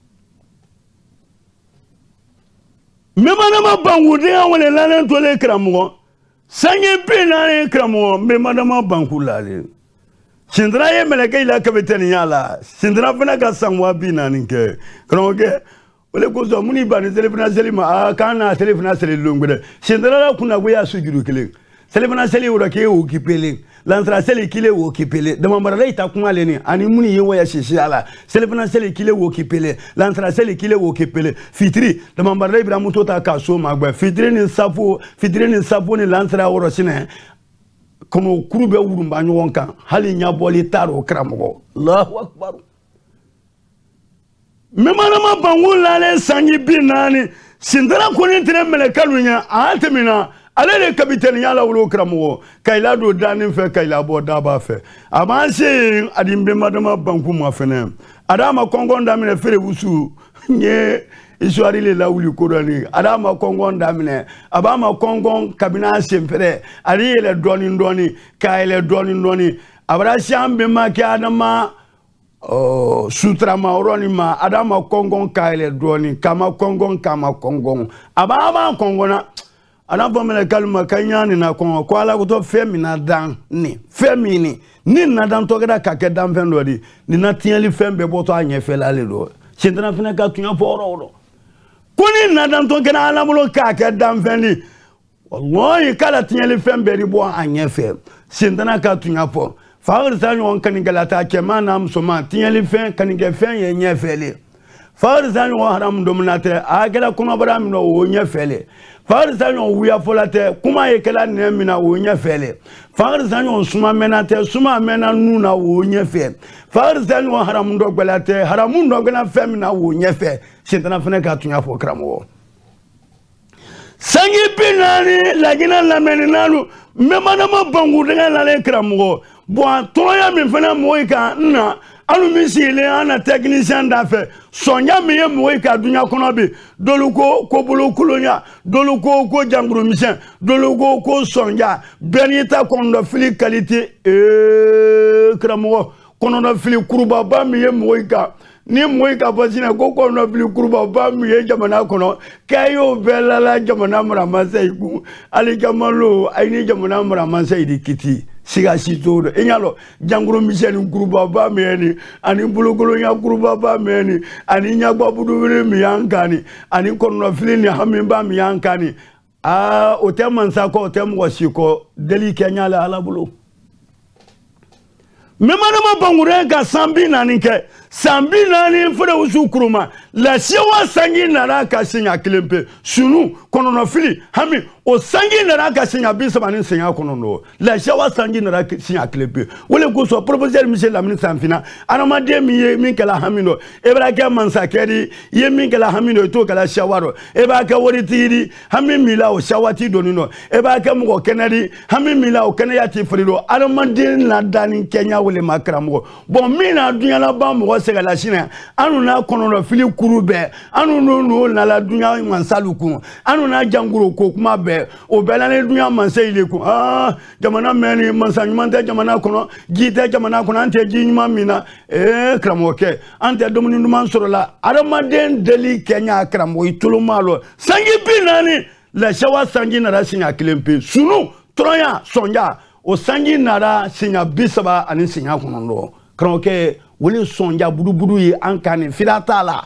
Memadama Bangu de awale lalen tole kramo. Sange pe na kramo, memadama Bangu lale. Sindra ye meleke ila kabeteni yala. Sindra fena ka sangwa bi naninke. Kroge ole ko zo muni bani telefona selima kana telefona sele longbe. Sindra la kuna go ya sujuru kele. Selefana seli urake okipele lantra seli kile okipele de mambarala ita kumale ni ani muni yewa ya shishala selefana seli kile okipele lantra seli kile okipele fitri de mambarala ibrahimu tota kaso magba fitri ni sapo fitri ni sapo ni lantra orosine kono kurube urumba nyonka hali nyaboli taro kramogo Allahu akbar memana bangu lale sangi binani sindara koni tere melekalunya atemina ale capitaine yala wulo kramo kayla do danin fe kayla bo daba fe amanse adimbe madama banku ma fene adama kongon damine fere wusu nye iswari le lawuli korani adama kongon damine abama kongon kabina sempere ali le doni doni kayle doni doni abra shambe ma ke adama oh sutra ma oroni ma adama kongon kayle doni kama kongon kama kongon abama kongona ana bomele kalma kanyani na kon ko ala ko to femina dan ni femini ni na dan to gada ka ke dan fen do di ni na tienli fembe boto anye fela le do sindana fina ka tunya foro do ko ni na dan to gada ala mulo ka ke dan fen ni wallahi kala tienli fembe ri bo anye fe sindana ka tunya fo faar zanyo on kan galata ke manam soma tienli fen kan ge fen ye nye fele faar zanyo haram dominate a gela kuno bara mi no wo nye fele Farzanyo wuya folate kuma yekela nemina wonye fele Farzanyo suma menate suma mena nuna wonye fe Farzanyo haramundo gwelate haramundo gwena femina wonye fe sintana fene ka tunya fo kramo Sangi binani lagina lameni nalu memana mabangu denga lale kramo bo toya mi fena moika na anu misile ana technicien d'affaires sonya miye moika dunya kono bi doluko ko bolo kolonya doluko ko janguru mission doluko ko sonya benita kondo fili qualité e kramo kono fili kuruba ba miye moika ni moika basina ko kono fili kuruba ba miye jamana kono kayo belala jamana muramasa iku ali jamalo aini jamana muramasa idikiti siga sitoro enyalo janguro miseli gruba ba meni ani bulogolo nya gruba ba meni ani nya gbabudu wele mi yankani ani kono filini hamimba mi yankani ah otem mansako otem wasiko deli kenya la alabulo memana mabangure ga sambi naninke sambi nani fure usukuruma la siwa sangi nara ka sinya kilempe sunu kono no fili hami o sangi nara ka sinya bisaba ni sinya kono no la siwa sangi nara ka sinya kilempe wole ko so professeur Michel Lamine Sanfina anama de mi ye min kala hamino ebra ka mansakeri ye min kala hamino to kala shawaro eba ka wori tiri hami mila o shawati donino eba ka mo kenari hami mila o kenaya ti frido anama de na dani Kenya wole makramo bon mina dunya la ba mo sega la Chine anu na kono no fili kurube anu no no na la dunya mansaluku anu na janguro ko kuma be o bela ne dunya mansa ile ku ah jamana meni mansanyumante jamana kono gite jamana kono ante jinyuma mina eh kramoke ante domuni nduman soro la aramaden deli Kenya kramo itulu malo sangi binani la shawa sangi na rasinya kilempe sunu troya sonja o sangi nara sinya bisaba ani sinya kono ndo kramoke wole sonja budu budu yi ankani filatala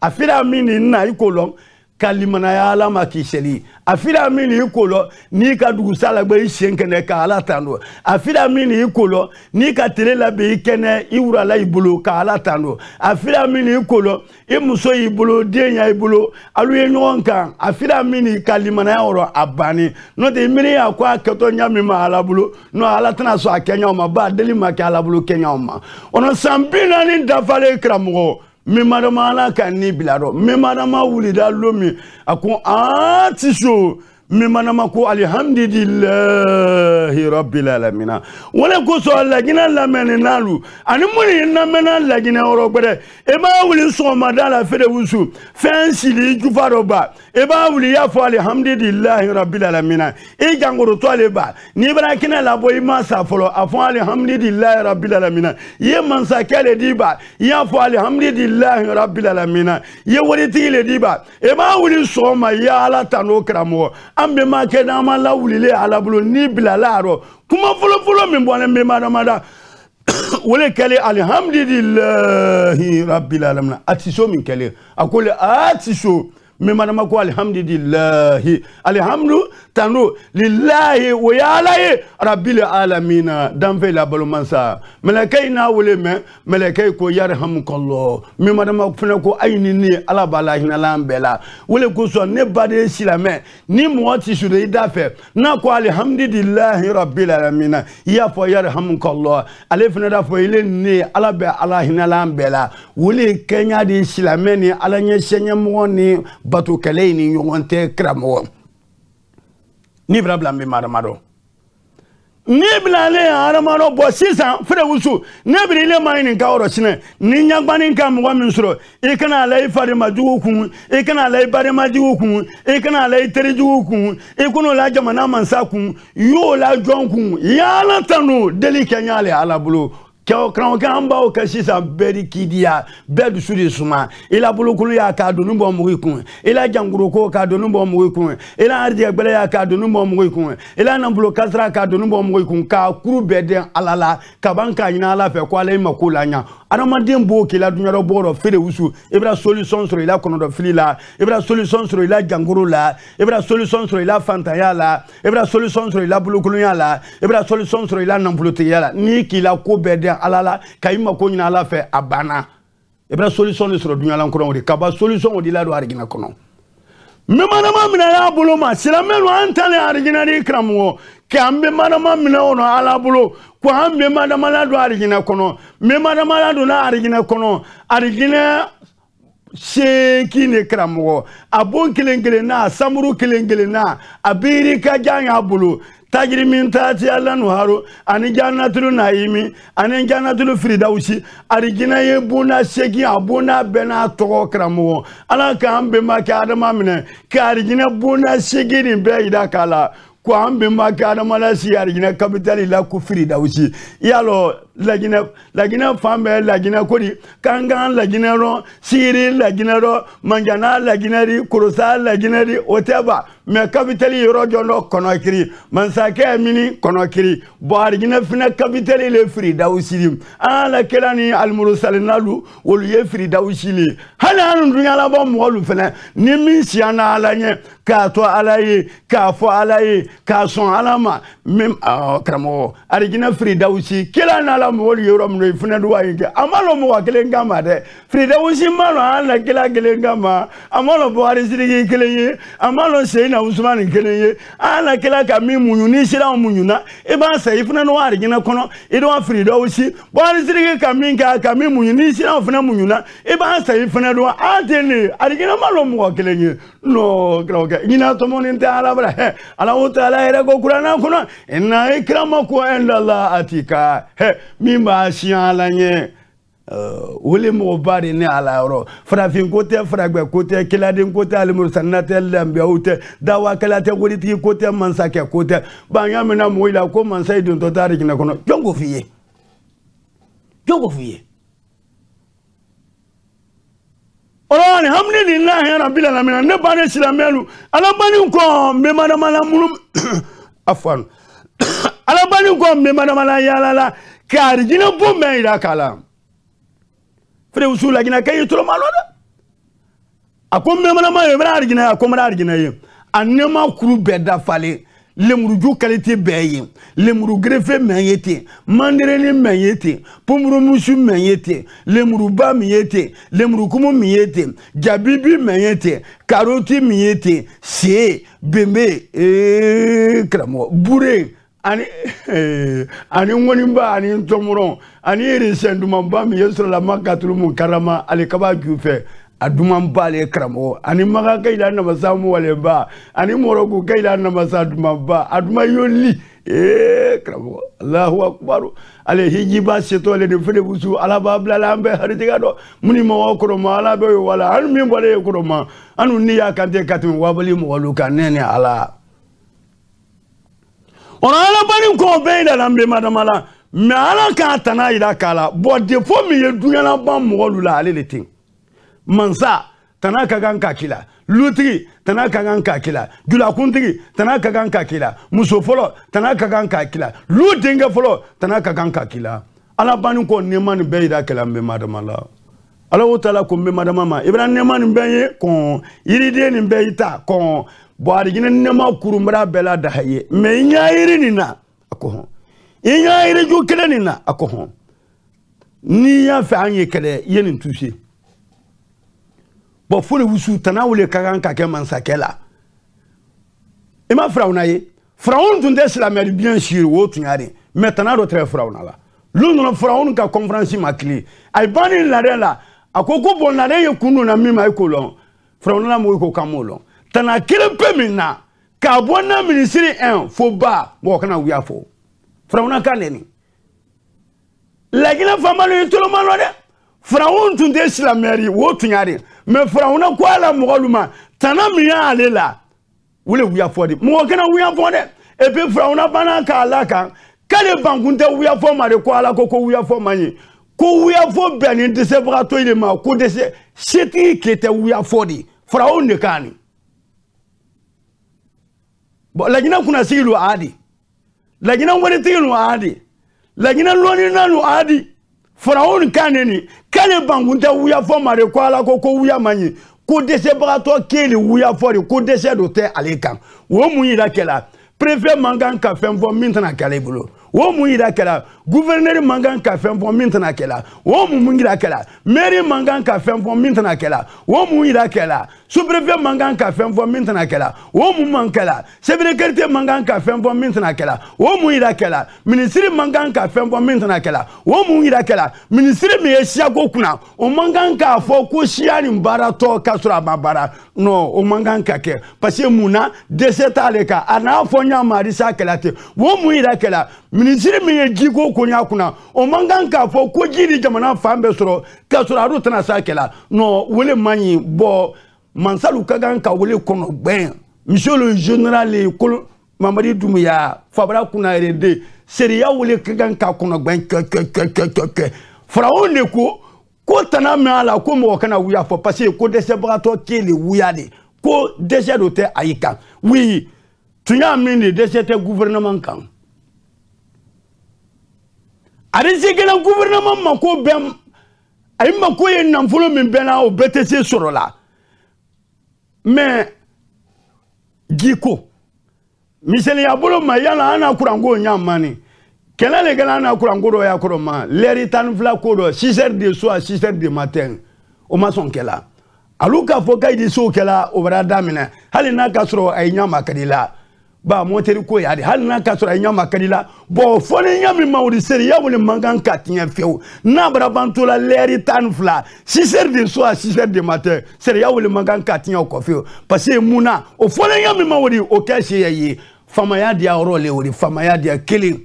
afira mini na ikolon kalimana ya ala makisheli afira mini ikolo ni ka dugusala gbe ishenkene ka ala tando afira mini ikolo ni ka telela be ikene iwura la ibulu ka ala tando afira mini ikolo imuso ibulu denya ibulu alu yenyonka afira mini kalimana ya oro abani no de mini akwa keto nyami ma ala bulu no ala tana so akenya ma ba deli ma ka ala bulu kenya ma ono sambina ni dafale kramugo mi madama ala kan ni bilaro mi madama wulida lomi akon atisho mi madama ko alhamdulillahi rabbil alamin wala ko so lagina lamene nalu ani muni namena lagina orogbere e ba wuli so madala fere wusu fensili jufaroba e ba wuli ya fo alhamdulillahi rabbil alamin e jangoro to aleba ni brakina la boy masa folo afo alhamdulillahi rabbil alamin ye mansa kele diba ya fo alhamdulillahi rabbil alamin ye wori tile diba e ba wuli so ma ya ala tano kramo ambe ma kena ma la wulile ala bulu ni bilalaro kuma folo folo min bone me madamada wole kale alhamdulillahi rabbil alamin atiso min kale akole atiso me madama ko alhamdulillahi alhamdu tanu lillahi wa yalahi rabbil alamin damve la balomansa malakai na wole me malakai ko yarhamukallah me madama funa ko ayini ni ala bala hina lambela wole ko so ne bade silame ni moti sude dafe na ko alhamdulillahi rabbil alamin ya fo yarhamukallah ale funa da fo ile ni ala be ala hina lambela wole kenya di silame ni ala nye senya mo ni batu kale ni yonte kramo ni brabla mi maramado ni blale aramaro bo sisa fere wusu ne brile mine ka oro chine ni nyagbani ka mo min suro e kana lay fare majuku e kana lay bare majuku e kana lay terjuku e kuno la jamana mansaku yo la jonku ya la tanu deli kenyale ala bulu Kyo kranwamba o kashisa beri kidia bedu suri suma ila bulukulu ya ka donu bo mugikun ila janguro ko ka donu bo mugikun ila ardi agbele ya ka donu bo mugikun ila nambulo kasra ka donu bo mugikun ka kuru beden alala ka banka ina ala fe ko ala makula nya aramadin bo kila dunya ro boro fere wusu ibra solution sur ila kono do filila ibra solution sur ila janguro la ibra solution sur ila fantaya la ibra solution sur ila bulukulu ya la ibra solution sur ila nambulo te ya la ni kila ko beden alala kayima ko nyina ala fe abana ebra solution ni soro dunya lan ko ri kaba solution o dilado arigina kono me manama mina ya bulo ma sila melu antale arigina ri kramo kambe manama mina ono ala bulo ko ambe manama la do arigina kono me manama la do na arigina kono arigina sheki ne kramo abon kelengele na samuru kelengele na abiri ka janya bulo tajiri min tati alla no haro ani jannatul naimi ani jannatul firdausi arigina ye buna segi abuna bena to kramo ala ka ambe maka adama mine ka arigina buna segi ni be ida kala ko ambe maka adama la si arigina kapitali la ku firdausi yalo lagina lagina fambe lagina kodi kangan lagina ro siri lagina ro manjana lagina ri kurusa lagina ri whatever me kapitali ro jono konokiri mansake mini konokiri bo arigina fina kapitali le firdausi ala kelani almursalinalu wolu ye firdausi li hala anu dunya la bo mo lu fina ni min siana ala nye ka to ala yi ka fo ala yi ka son alama mem kramo arigina firdausi kelana la mo yoro mno ifuna duwa yinge amalo mo wakele ngama de frida wusi malo ala kila kele ngama amalo bo arisiri kele amalo seina usman kele ala kila kami munyu ni sira munyu na e ba sa ifuna no arigina kono e do frida wusi bo arisiri kami ka kami munyu ni sira ifuna munyu na e ba sa ifuna do atene arigina malo mo wakele no kroga ina to mon inte ala bra he ala uta ala era go kurana kono inna ikramakum inda Allah atika he mimba sialanye euh wole mo bari ne ala ro frafin côté fragbe côté kiladin côté almursanatel lambe outé dawa kala te woliti côté mansake côté banyamina mo ila ko mansay dun to tari kina kono jongo fiye jongo fiye Orani hamdulillah rabbil alamin ne bane silamelu ala bani ko me madama la mulum afwan ala bani ko me madama la yalala kari jina bombe ida kala fere usula gina kay tolo maloda ako memanama ye bra arigina ya ko mara arigina ye anema kuru beda fale lemuru ju qualité beye lemuru greffe menyete mandereni menyete pomuru musu menyete lemuru ba menyete lemuru kumu menyete jabibi menyete karoti menyete se bembe eh kramo bure ani ani ngoni ba ani tomuro ani resenduma ba menyesro la makatulu mun karama ale kaba jufe aduman bale kramo ani maga kaila na masamu wale ba ani morogu kaila na masaduma ba aduma yoli eh kramo Allahu akbar ale hijiba seto le de fele busu ala ba blala ambe haritiga do muni mo wakoro ma ala be wala anu mi bole yakoro ma anu ni ya kante katum wabali mo waluka nene ala ona ala bani ko be da lambe madamala me ala ka tana ida kala bo defo mi ye dunyana ba mo walula ale le tin mansa tanaka ganka kila lutigi tanaka ganka kila gula kuntigi tanaka ganka kila muso folo tanaka ganka kila lutinga folo tanaka ganka kila ala bani ko neman be ida kala mbe madamala ala wotala ko mbe madamama ibrahim neman be ko iride ni be ita ko bo arigina nema kurumbra bela dahaye me nya iri na akoho inya iri ju kele ni na akoho ni ya fa anye kele yenin tushi bo fole wusu tanawule kagan ka ke mansakela ima frauna ye fraun tunde islamer bien sûr wo tunyare maintenant do très frauna la luno fraun ka conférence makli ay bani la rela akoko bon la ye kunu na mima ikolon frauna la mo ko kamolo tana kele pemina ka bona ministry un fo ba bo kana wiya fo frauna kaneni lagina famalo to lo malo de fraun tunde islamer wo tunyare me frauna kwa la mogoluma tana miya alela wule wiya fodi mo kana wiya fodi e pe frauna bana ka alaka kale bangunte wiya fo mare kwa ala koko wiya fo manyi ko wiya fo beni de se brato ile ma ko de se seti kete wiya fodi frauna kani bo lagina kuna silu adi lagina ngone tilu adi lagina loni nanu adi Faraon kaneni kale bangunta wuya fo mare ko ala ko ko wuya manyi ko dese brato kele wuya fo ko dese do te alekan wo mu yira kela préfet mangan ka fem fo mintana kala bulo wo mu yira kela gouverneur mangan ka fem fo mintana kela wo mu yira kela maire mangan ka fem fo mintana kela wo mu yira kela sous-préfet mangan ka fem fo mintana kela wo mu mankela secrétaire mangan ka fem fo mintana kela wo mu yira kela ministre mangan ka fem fo mintana kela wo mu yira kela ministre me esia ko kuna o mangan ka fo ko siani mbara to kasura babara no o mangan ka ke parce que muna de cette aleka ana fo nya marisa kela te wo mu yira kela ministre me gigo ko nya kuna o mangan ka fo ko jiri jamana fambe soro kasura ru tana sa kela no wole manyi bo mansalu kagan ka wole kono ben monsieur le général Kolo Mamadi Doumbouya fabra kuna rede seriya wole kagan ka kono ben ke ke ke ke ke Pharaon ne ko ko tana me ala ko mo kana wuya fo parce que ko dese brato kele wuya de ko dese do te ayika oui tunya mini dese te gouvernement kan arisi ke la gouvernement ma ko ben ay ma ko ye namfolo min bena o B T C soro la mais giko miseli ya bolo mayala ana kurango nyamani kela le gala ana kurango ya koroma leri tan fla kodo six heures de soir six heures de matin o mason kela aluka foka idi so kela o brada mina halina kasro ay nyama kadila ba moteri ko yadi halina kasro ay nyama kadila bo fone nyami mawdi seri ya woni mangan katinya few na brabanto la leri tan fla six heures de soir six heures de matin seri ya woni mangan katinya ko few parce que muna o fone nyami mawdi o kashi yi fama ya dia role wori fama ya dia killing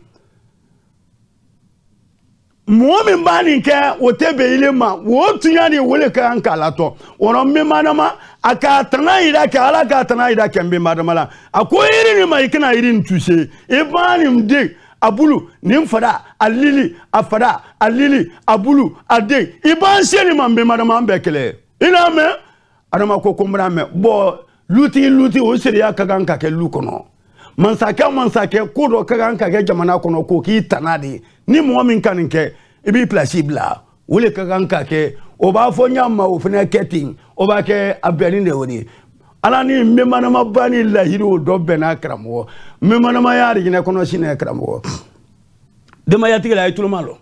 Momi mbani ke otebe ile ma wo tunyani wole ka ankala to wono me manama aka tana ida ka ala ka tana ida ke mbe madama la akoyiri ni mai kana iri ntuse ibani mde abulu nimfada alili afada alili abulu ade iban seni mambe madama mbekele ina me adama ko kombra me bo luti luti o seriya ka ganka ke lukono mansake mansake kodo ka ganka ke jamana kono ko ki tanade ni mo min kanke ibi placibla wole ka ganka ke o b'a fɔ ɲama o fana kɛ ten o b'a kɛ a bɛnni de o de ala ni mɛmanama ba ni lahiri o dɔ bɛnna karamɔgɔ mɛmanama y'a de ɲinɛ kɔnɔ sinɛ karamɔgɔ denbayatigi la a ye tuloma lɔ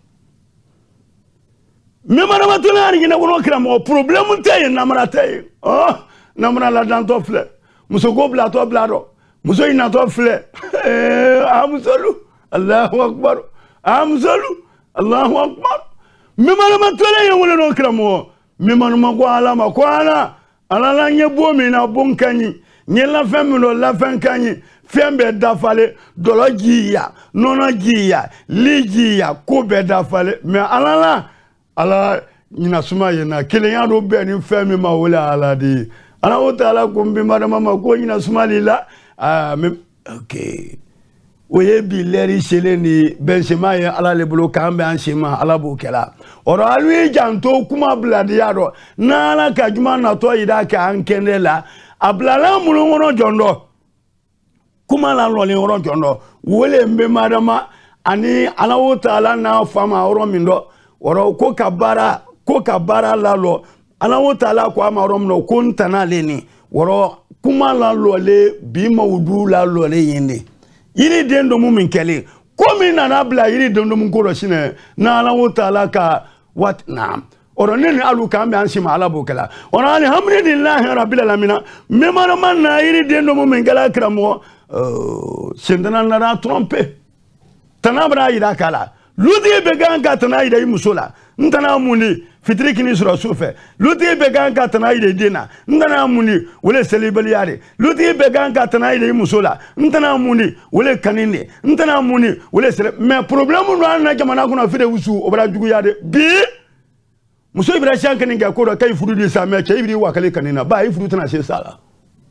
mɛmanama tolo y'a de ɲinɛ kɔnɔ karamɔgɔ problème tɛ yen namara tɛ yen ɔ namara ladantɔ filɛ musoko bilatɔ bila dɔ muso in natɔ filɛ a musolu Allahu akbar a musolu Allahu akbar mɛmanama tolo ye wele dɔ karamɔgɔ mɛmanama ko ala ma ko ala ala la nye bo min na bon kanyi nye la fɛn min la fɛn kanyi fɛn bɛɛ dafale dɔlɔ jiya nɔnɔ jiya li jiya ko bɛɛ dafale mais ala la ala ɲina suma ye na kelenya do bɛɛ ni fɛn min ma wele ala de ala o taala ko mbi madama ma ko ɲina suma li la ah mais ok o ye bi lɛri selen ni bɛnsema ye ala le bolo k'an bɛ an sema ala b'o kɛla ɔrɔ alu ye janto kuma biladiya dɔ n'ala ka juma natɔ yira k'an kɛnɛ la a bilala minnu kɔnɔ jɔn dɔ kuma la lɔlen yɔrɔ jɔn dɔ wele n bɛ madama ani ala o taala n'a fama yɔrɔ min dɔ ɔrɔ ko ka baara ko ka baara lalɔ ala o taala ko a ma yɔrɔ min dɔ ko n tanale ni ɔrɔ kuma la lɔlen bi mawudu la lɔlen yen de yiri den dɔ min kɛlen ko min nana bila yiri den dɔ min ko dɔ sinɛ n'ala o taala ka wat na ɔrɔ ne ni alu k'an bɛ an si ma ala b'o kɛla ɔrɔ alhamdulilahi rabbil alamin mɛmanama na yiri den dɔ min kɛla karamɔgɔ sentana nana trompe tana bɛna yira k'a la lutigi bɛ kan ka tana yira i muso la n tana mun di fitiri kini sɔrɔ su fɛ lutigi bɛ kan ka tana yira i den na n tana mun di o le selibaliya de lutigi bɛ kan ka tana yira i muso la n tana mun di o le kani de n tana mun di o le sele mais problème do an na jamana kɔnɔ fere wusu o bɛra juguya de bi muso ibra siyan kani kɛ ko dɔ k'a ye furu di sa mais cɛ ibri wakale kani na ba a ye furu tɛna se sa la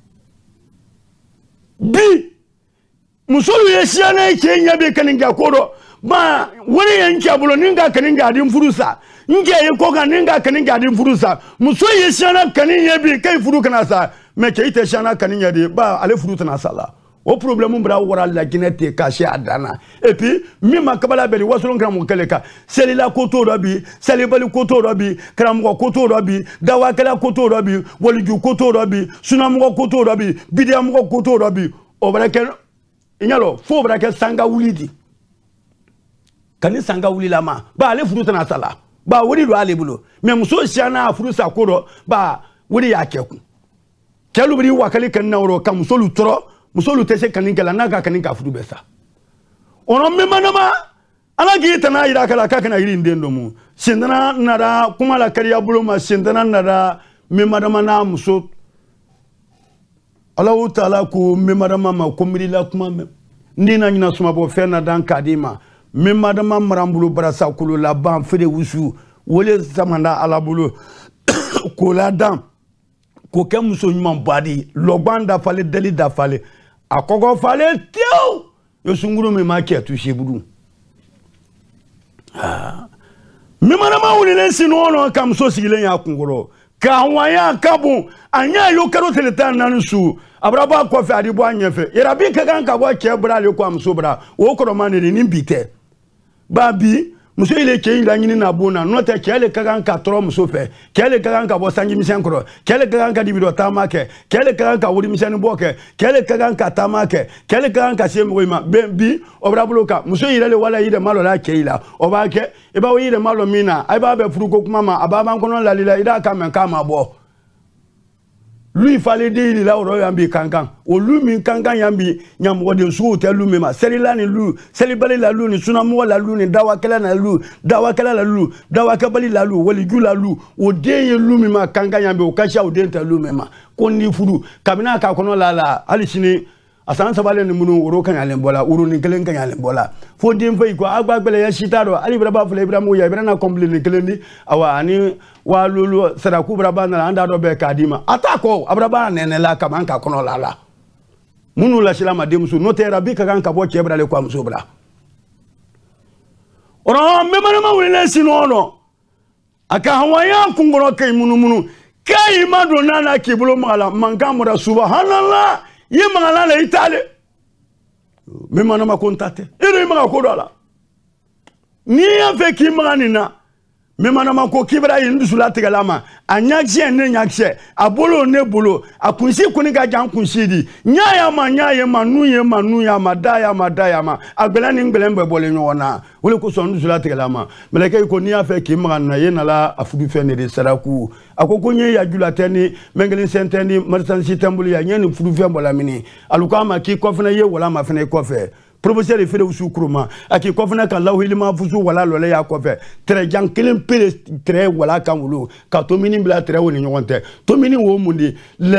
bi muso ye siyan ye cɛ ɲɛ bɛ kani kɛ ko dɔ ba wani ye n cɛ bolo ni ka kani kɛ a di furu sa n cɛ ye ko kan ni ka kani kɛ a di furu sa muso ye siyan kani ɲɛ bi k'a ye furu kana sa mais cɛ i tɛ siyan kani ɲɛ de ba ale furu tɛna sa la o problème bɛra wara laginɛ te ka se a dan na et puis min ma kabala bɛ di wasolon karamɔgɔ kɛlɛ kan selila ko t'o dɔ bi selibali ko t'o dɔ bi karamɔgɔ ko t'o dɔ bi dawakɛla ko t'o dɔ bi waliju ko t'o dɔ bi sunamɔgɔ ko t'o dɔ bi bidiyamɔgɔ ko t'o dɔ bi o bɛra kɛ i ɲa dɔn fo bɛra kɛ sanga wuli di kani sanga wuli la ma ba ale furu tɛna sa la ba o de do ale bolo mais muso siyana a furu sa ko dɔ ba o de y'a kɛ kun cɛlu bɛ wakali kani na o ka musolu tɔrɔ musolu tɛ se kani kɛla n'a ka kani ka furu bɛ sa ɔnɔ mɛmanama ala k'i tana yira kala k'a kana yiri den dɔ mu sentana nara kuma la kariya bolo ma sentana nara mɛmanama n'a muso ala o taala ko mɛmanama ma ko miirila kuma mɛn n na ɲina sumabɔ fɛn na dan k'a di ma mɛmanama mara n bolo barasa kolo laban feere wusu wele samanda ala bolo k'o ladan k'o kɛ muso ɲuman badi lɔgban dafale deli dafale a kɔgɔ fale tewu yo sunguru min ma kɛ tu seburu mɛmanama wulilen sinɔgɔ ka muso sigilen y'a kunkɔrɔ k'a wanya ka bon a ɲɛ yo karo tile tan naani su a bara bɔ a kɔfɛ a di bɔ a ɲɛfɛ yɛrɛbi ka kan ka bɔ cɛ bara ale ko a muso bara o kɔrɔma de ni bi tɛ ba bi muso ile cɛ in laɲini na bon na n'o tɛ cɛ le ka kan ka tɔrɔ muso fɛ cɛ le ka kan ka bɔ sanji misɛn kɔrɔ cɛ le ka kan ka dibidɔ taama kɛ cɛ le ka kan ka wuri misɛnnin bɔ kɛ cɛ le ka kan ka taama kɛ cɛ le ka kan ka se mɔgɔ ma bi o b'a bolo kan muso yɛrɛ le wala yɛrɛ ma dɔ la cɛ i la o b'a kɛ i b'a yɛrɛ ma dɔ min na a b'a bɛ furuko kuma ma a b'a ban kɔnɔ lali la i b'a ka mɛn k'a ma bɔ lui fallait dire là au yambi kankan o lui min kankan yambi nyamgo de su te lui mema selila ni lui selibali la lui ni sunamo la lui ni dawakela na lui dawakela la lui dawakabali la lui wali jula lui o de ye lui mema kankan yambi o kasha o de te lui mema konni furu kabina ka kono la la ali sini asan sabale ni munu oro kan yalen bola uru ni kelen kan yalen bola fo den fay ko agba gbele ya shitaro ali braba fle ibrahim ya ibrana komble ni kelen ni awa ani wa lulu saraku braba na anda do be kadima atako abraba nene la kaman ka kono la la munu la shilama demsu no te rabi ka kan ka bo chebra le ko am sobra oro memana ma wele sinono aka hawaya kungoro kay munu munu kay madona na kibulo mala mangamura subhanallah ye mangala la itale me manama kontate ere manga ko dola ni ya fe ki mangani na Memana ko kibra yindu sulati galama anyakse ne nyakse abolo ne bolo akunsi kuni ga jan kunsi di nyaya ma nyaya ma nuye ma nuya ma daya ma daya ma agbela ni ngbele mbe bole nyona wole ko so ndu sulati galama meleke ko ni afa ki magana ye nala afudu fe ne de saraku akoko nye ya julateni mengeli senteni marsan sitambuli ya nyeni fudu fe bola mini aluka ma ki ko fena ye wala ma fena ko fe professeur de fere usu kuruma aki kofna ka law hilima fusu wala lole ya kofe très jan kelen pele très wala kan wulu ka to mini bla très woni nyonte to mini wo mundi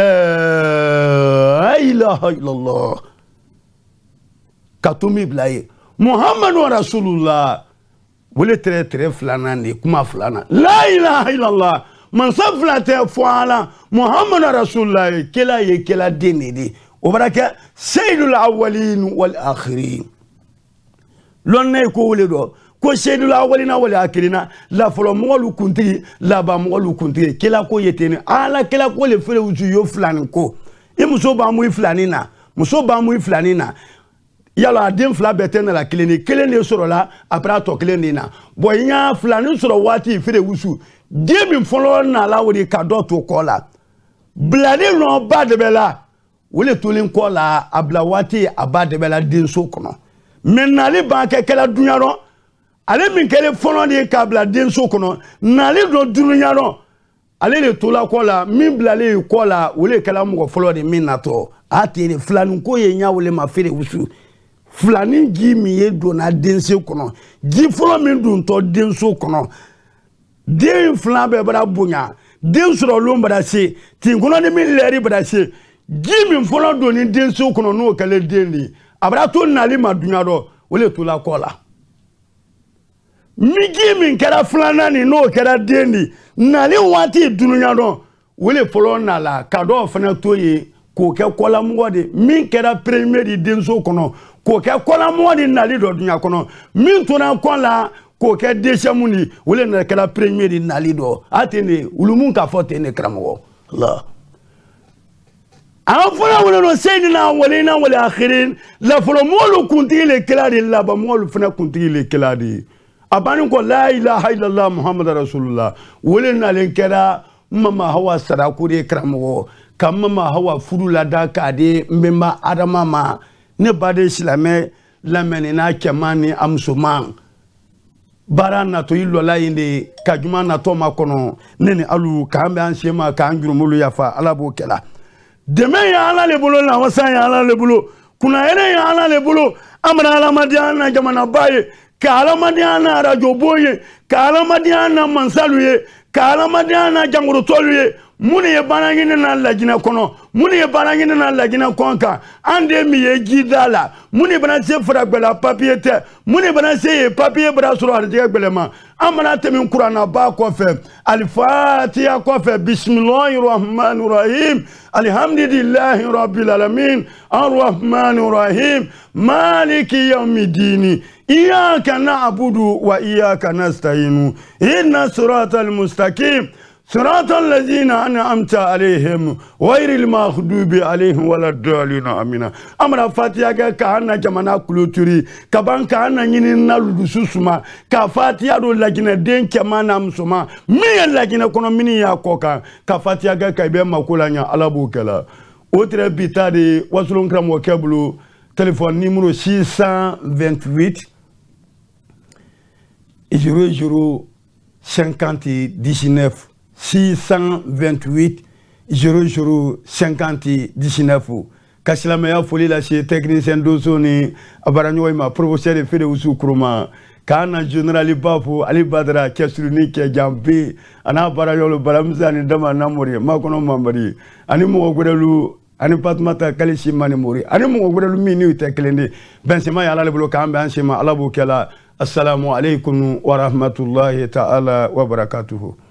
la ilaha illallah ka to mi bla ye muhammadu rasulullah wole très très flana ni kuma flana la ilaha illallah man saflate fuala muhammadu rasulullah kila ye kila denidi وبركة سيد الأولين والآخرين لون يكون له كو سيد الأولين والآخرين لا فلو مولو كنتي لا با مولو كنتي كلا كو يتني على كلا كو لفري وجو فلان كو يمسو با موي فلانينا مسو با موي فلانينا yala dem fla beten la klini klini soro la apra to klini na boynya flani soro wati fere wusu dem folo na la wori kado to kola blani no bad bela wole tolin ko la ablawati abade bela denso kono menali ba ke kala dunyaro ale min kele fono de kabla denso kono nali do dunyaro ale le tola ko la min blale ko la wole kala mo folo de min nato ati flani ko ye nya wole ma fere wusu flani gi mi ye do na denso kono gi folo min dun to denso kono den flambe bra bunya den soro lomba se tingono ni min leri bra se Jimmy Fola doni denso kono no kale deni abra to nali madunya do wole to la kola mi Jimmy kera flana ni no kera deni nali wati dunya do wole folo nala kado fana to ye ko ke kola mwode mi kera premier di denso kono ko ke kola mwode nali do dunya kono mi to na kola ko ke deshamuni wole na kera premier di nali do atene ulumun ka fote ne kramo Allah Anfona wala no sayidina walina wal akhirin la folo molu kunti le keladi la ba molu fana kunti le keladi abani ko la ilaha illallah muhammad rasulullah walina len kera mama hawa sadaku de kramo kam mama hawa furu la da kade mbemba adama ma ne bade islamé la menina kemani amsuman barana to illo la inde kajuma na to makono nene alu kambe anshema ka anjurumulu yafa alabo kela demain ya ala le bolo na wasa ya ala le bolo kuna ene ya ala le bolo amana ala madiana jamana baye ka ala madiana rajo boye ka ala madiana mansaluye ka ala madiana jangoro toluye muni ye banangine na lagina kono muni ye banangine na lagina konka ande mi ye gidala muni bana se fra gbela papier te muni bana se papier bra soro arje gbelema amana temi qur'ana ba ko fe al fatiha ko fe bismillahir rahmanir rahim alhamdulillahi rabbil alamin arrahmanir rahim maliki yawmiddin iyyaka na'budu wa iyyaka nasta'in ihdinas siratal mustaqim صراط الذين أنعمت عليهم غير المغضوب عليهم ولا الضالين آمين أمر فاتيا كأن جمانا كلوتري كبان كأن ينينا لدسوسما كفاتيا دو لجنة دين كمان أمسما مين لجنة كنا مين يا كوكا كفاتيا كايبه ماكولانيا على بوكلا autre bitade wasulon kram wakablu téléphone numéro six cent vingt-huit zéro zéro cinquante dix-neuf six cent vingt-huit zéro zéro cinquante dix-neuf Kasilamaya foli la chez technicien dosoni abaranyo ma professeur de fede usu kuruma kana general bafu ali badra kesruni ke jambe ana barayo lo baramza ni dama namori makono mambari ani mo gwerelu ani patmata kalisi mani mori ani mo gwerelu mini teklende bensema yala le blo kambe ansema alabo kala assalamu alaikum wa rahmatullahi ta'ala wa barakatuhu.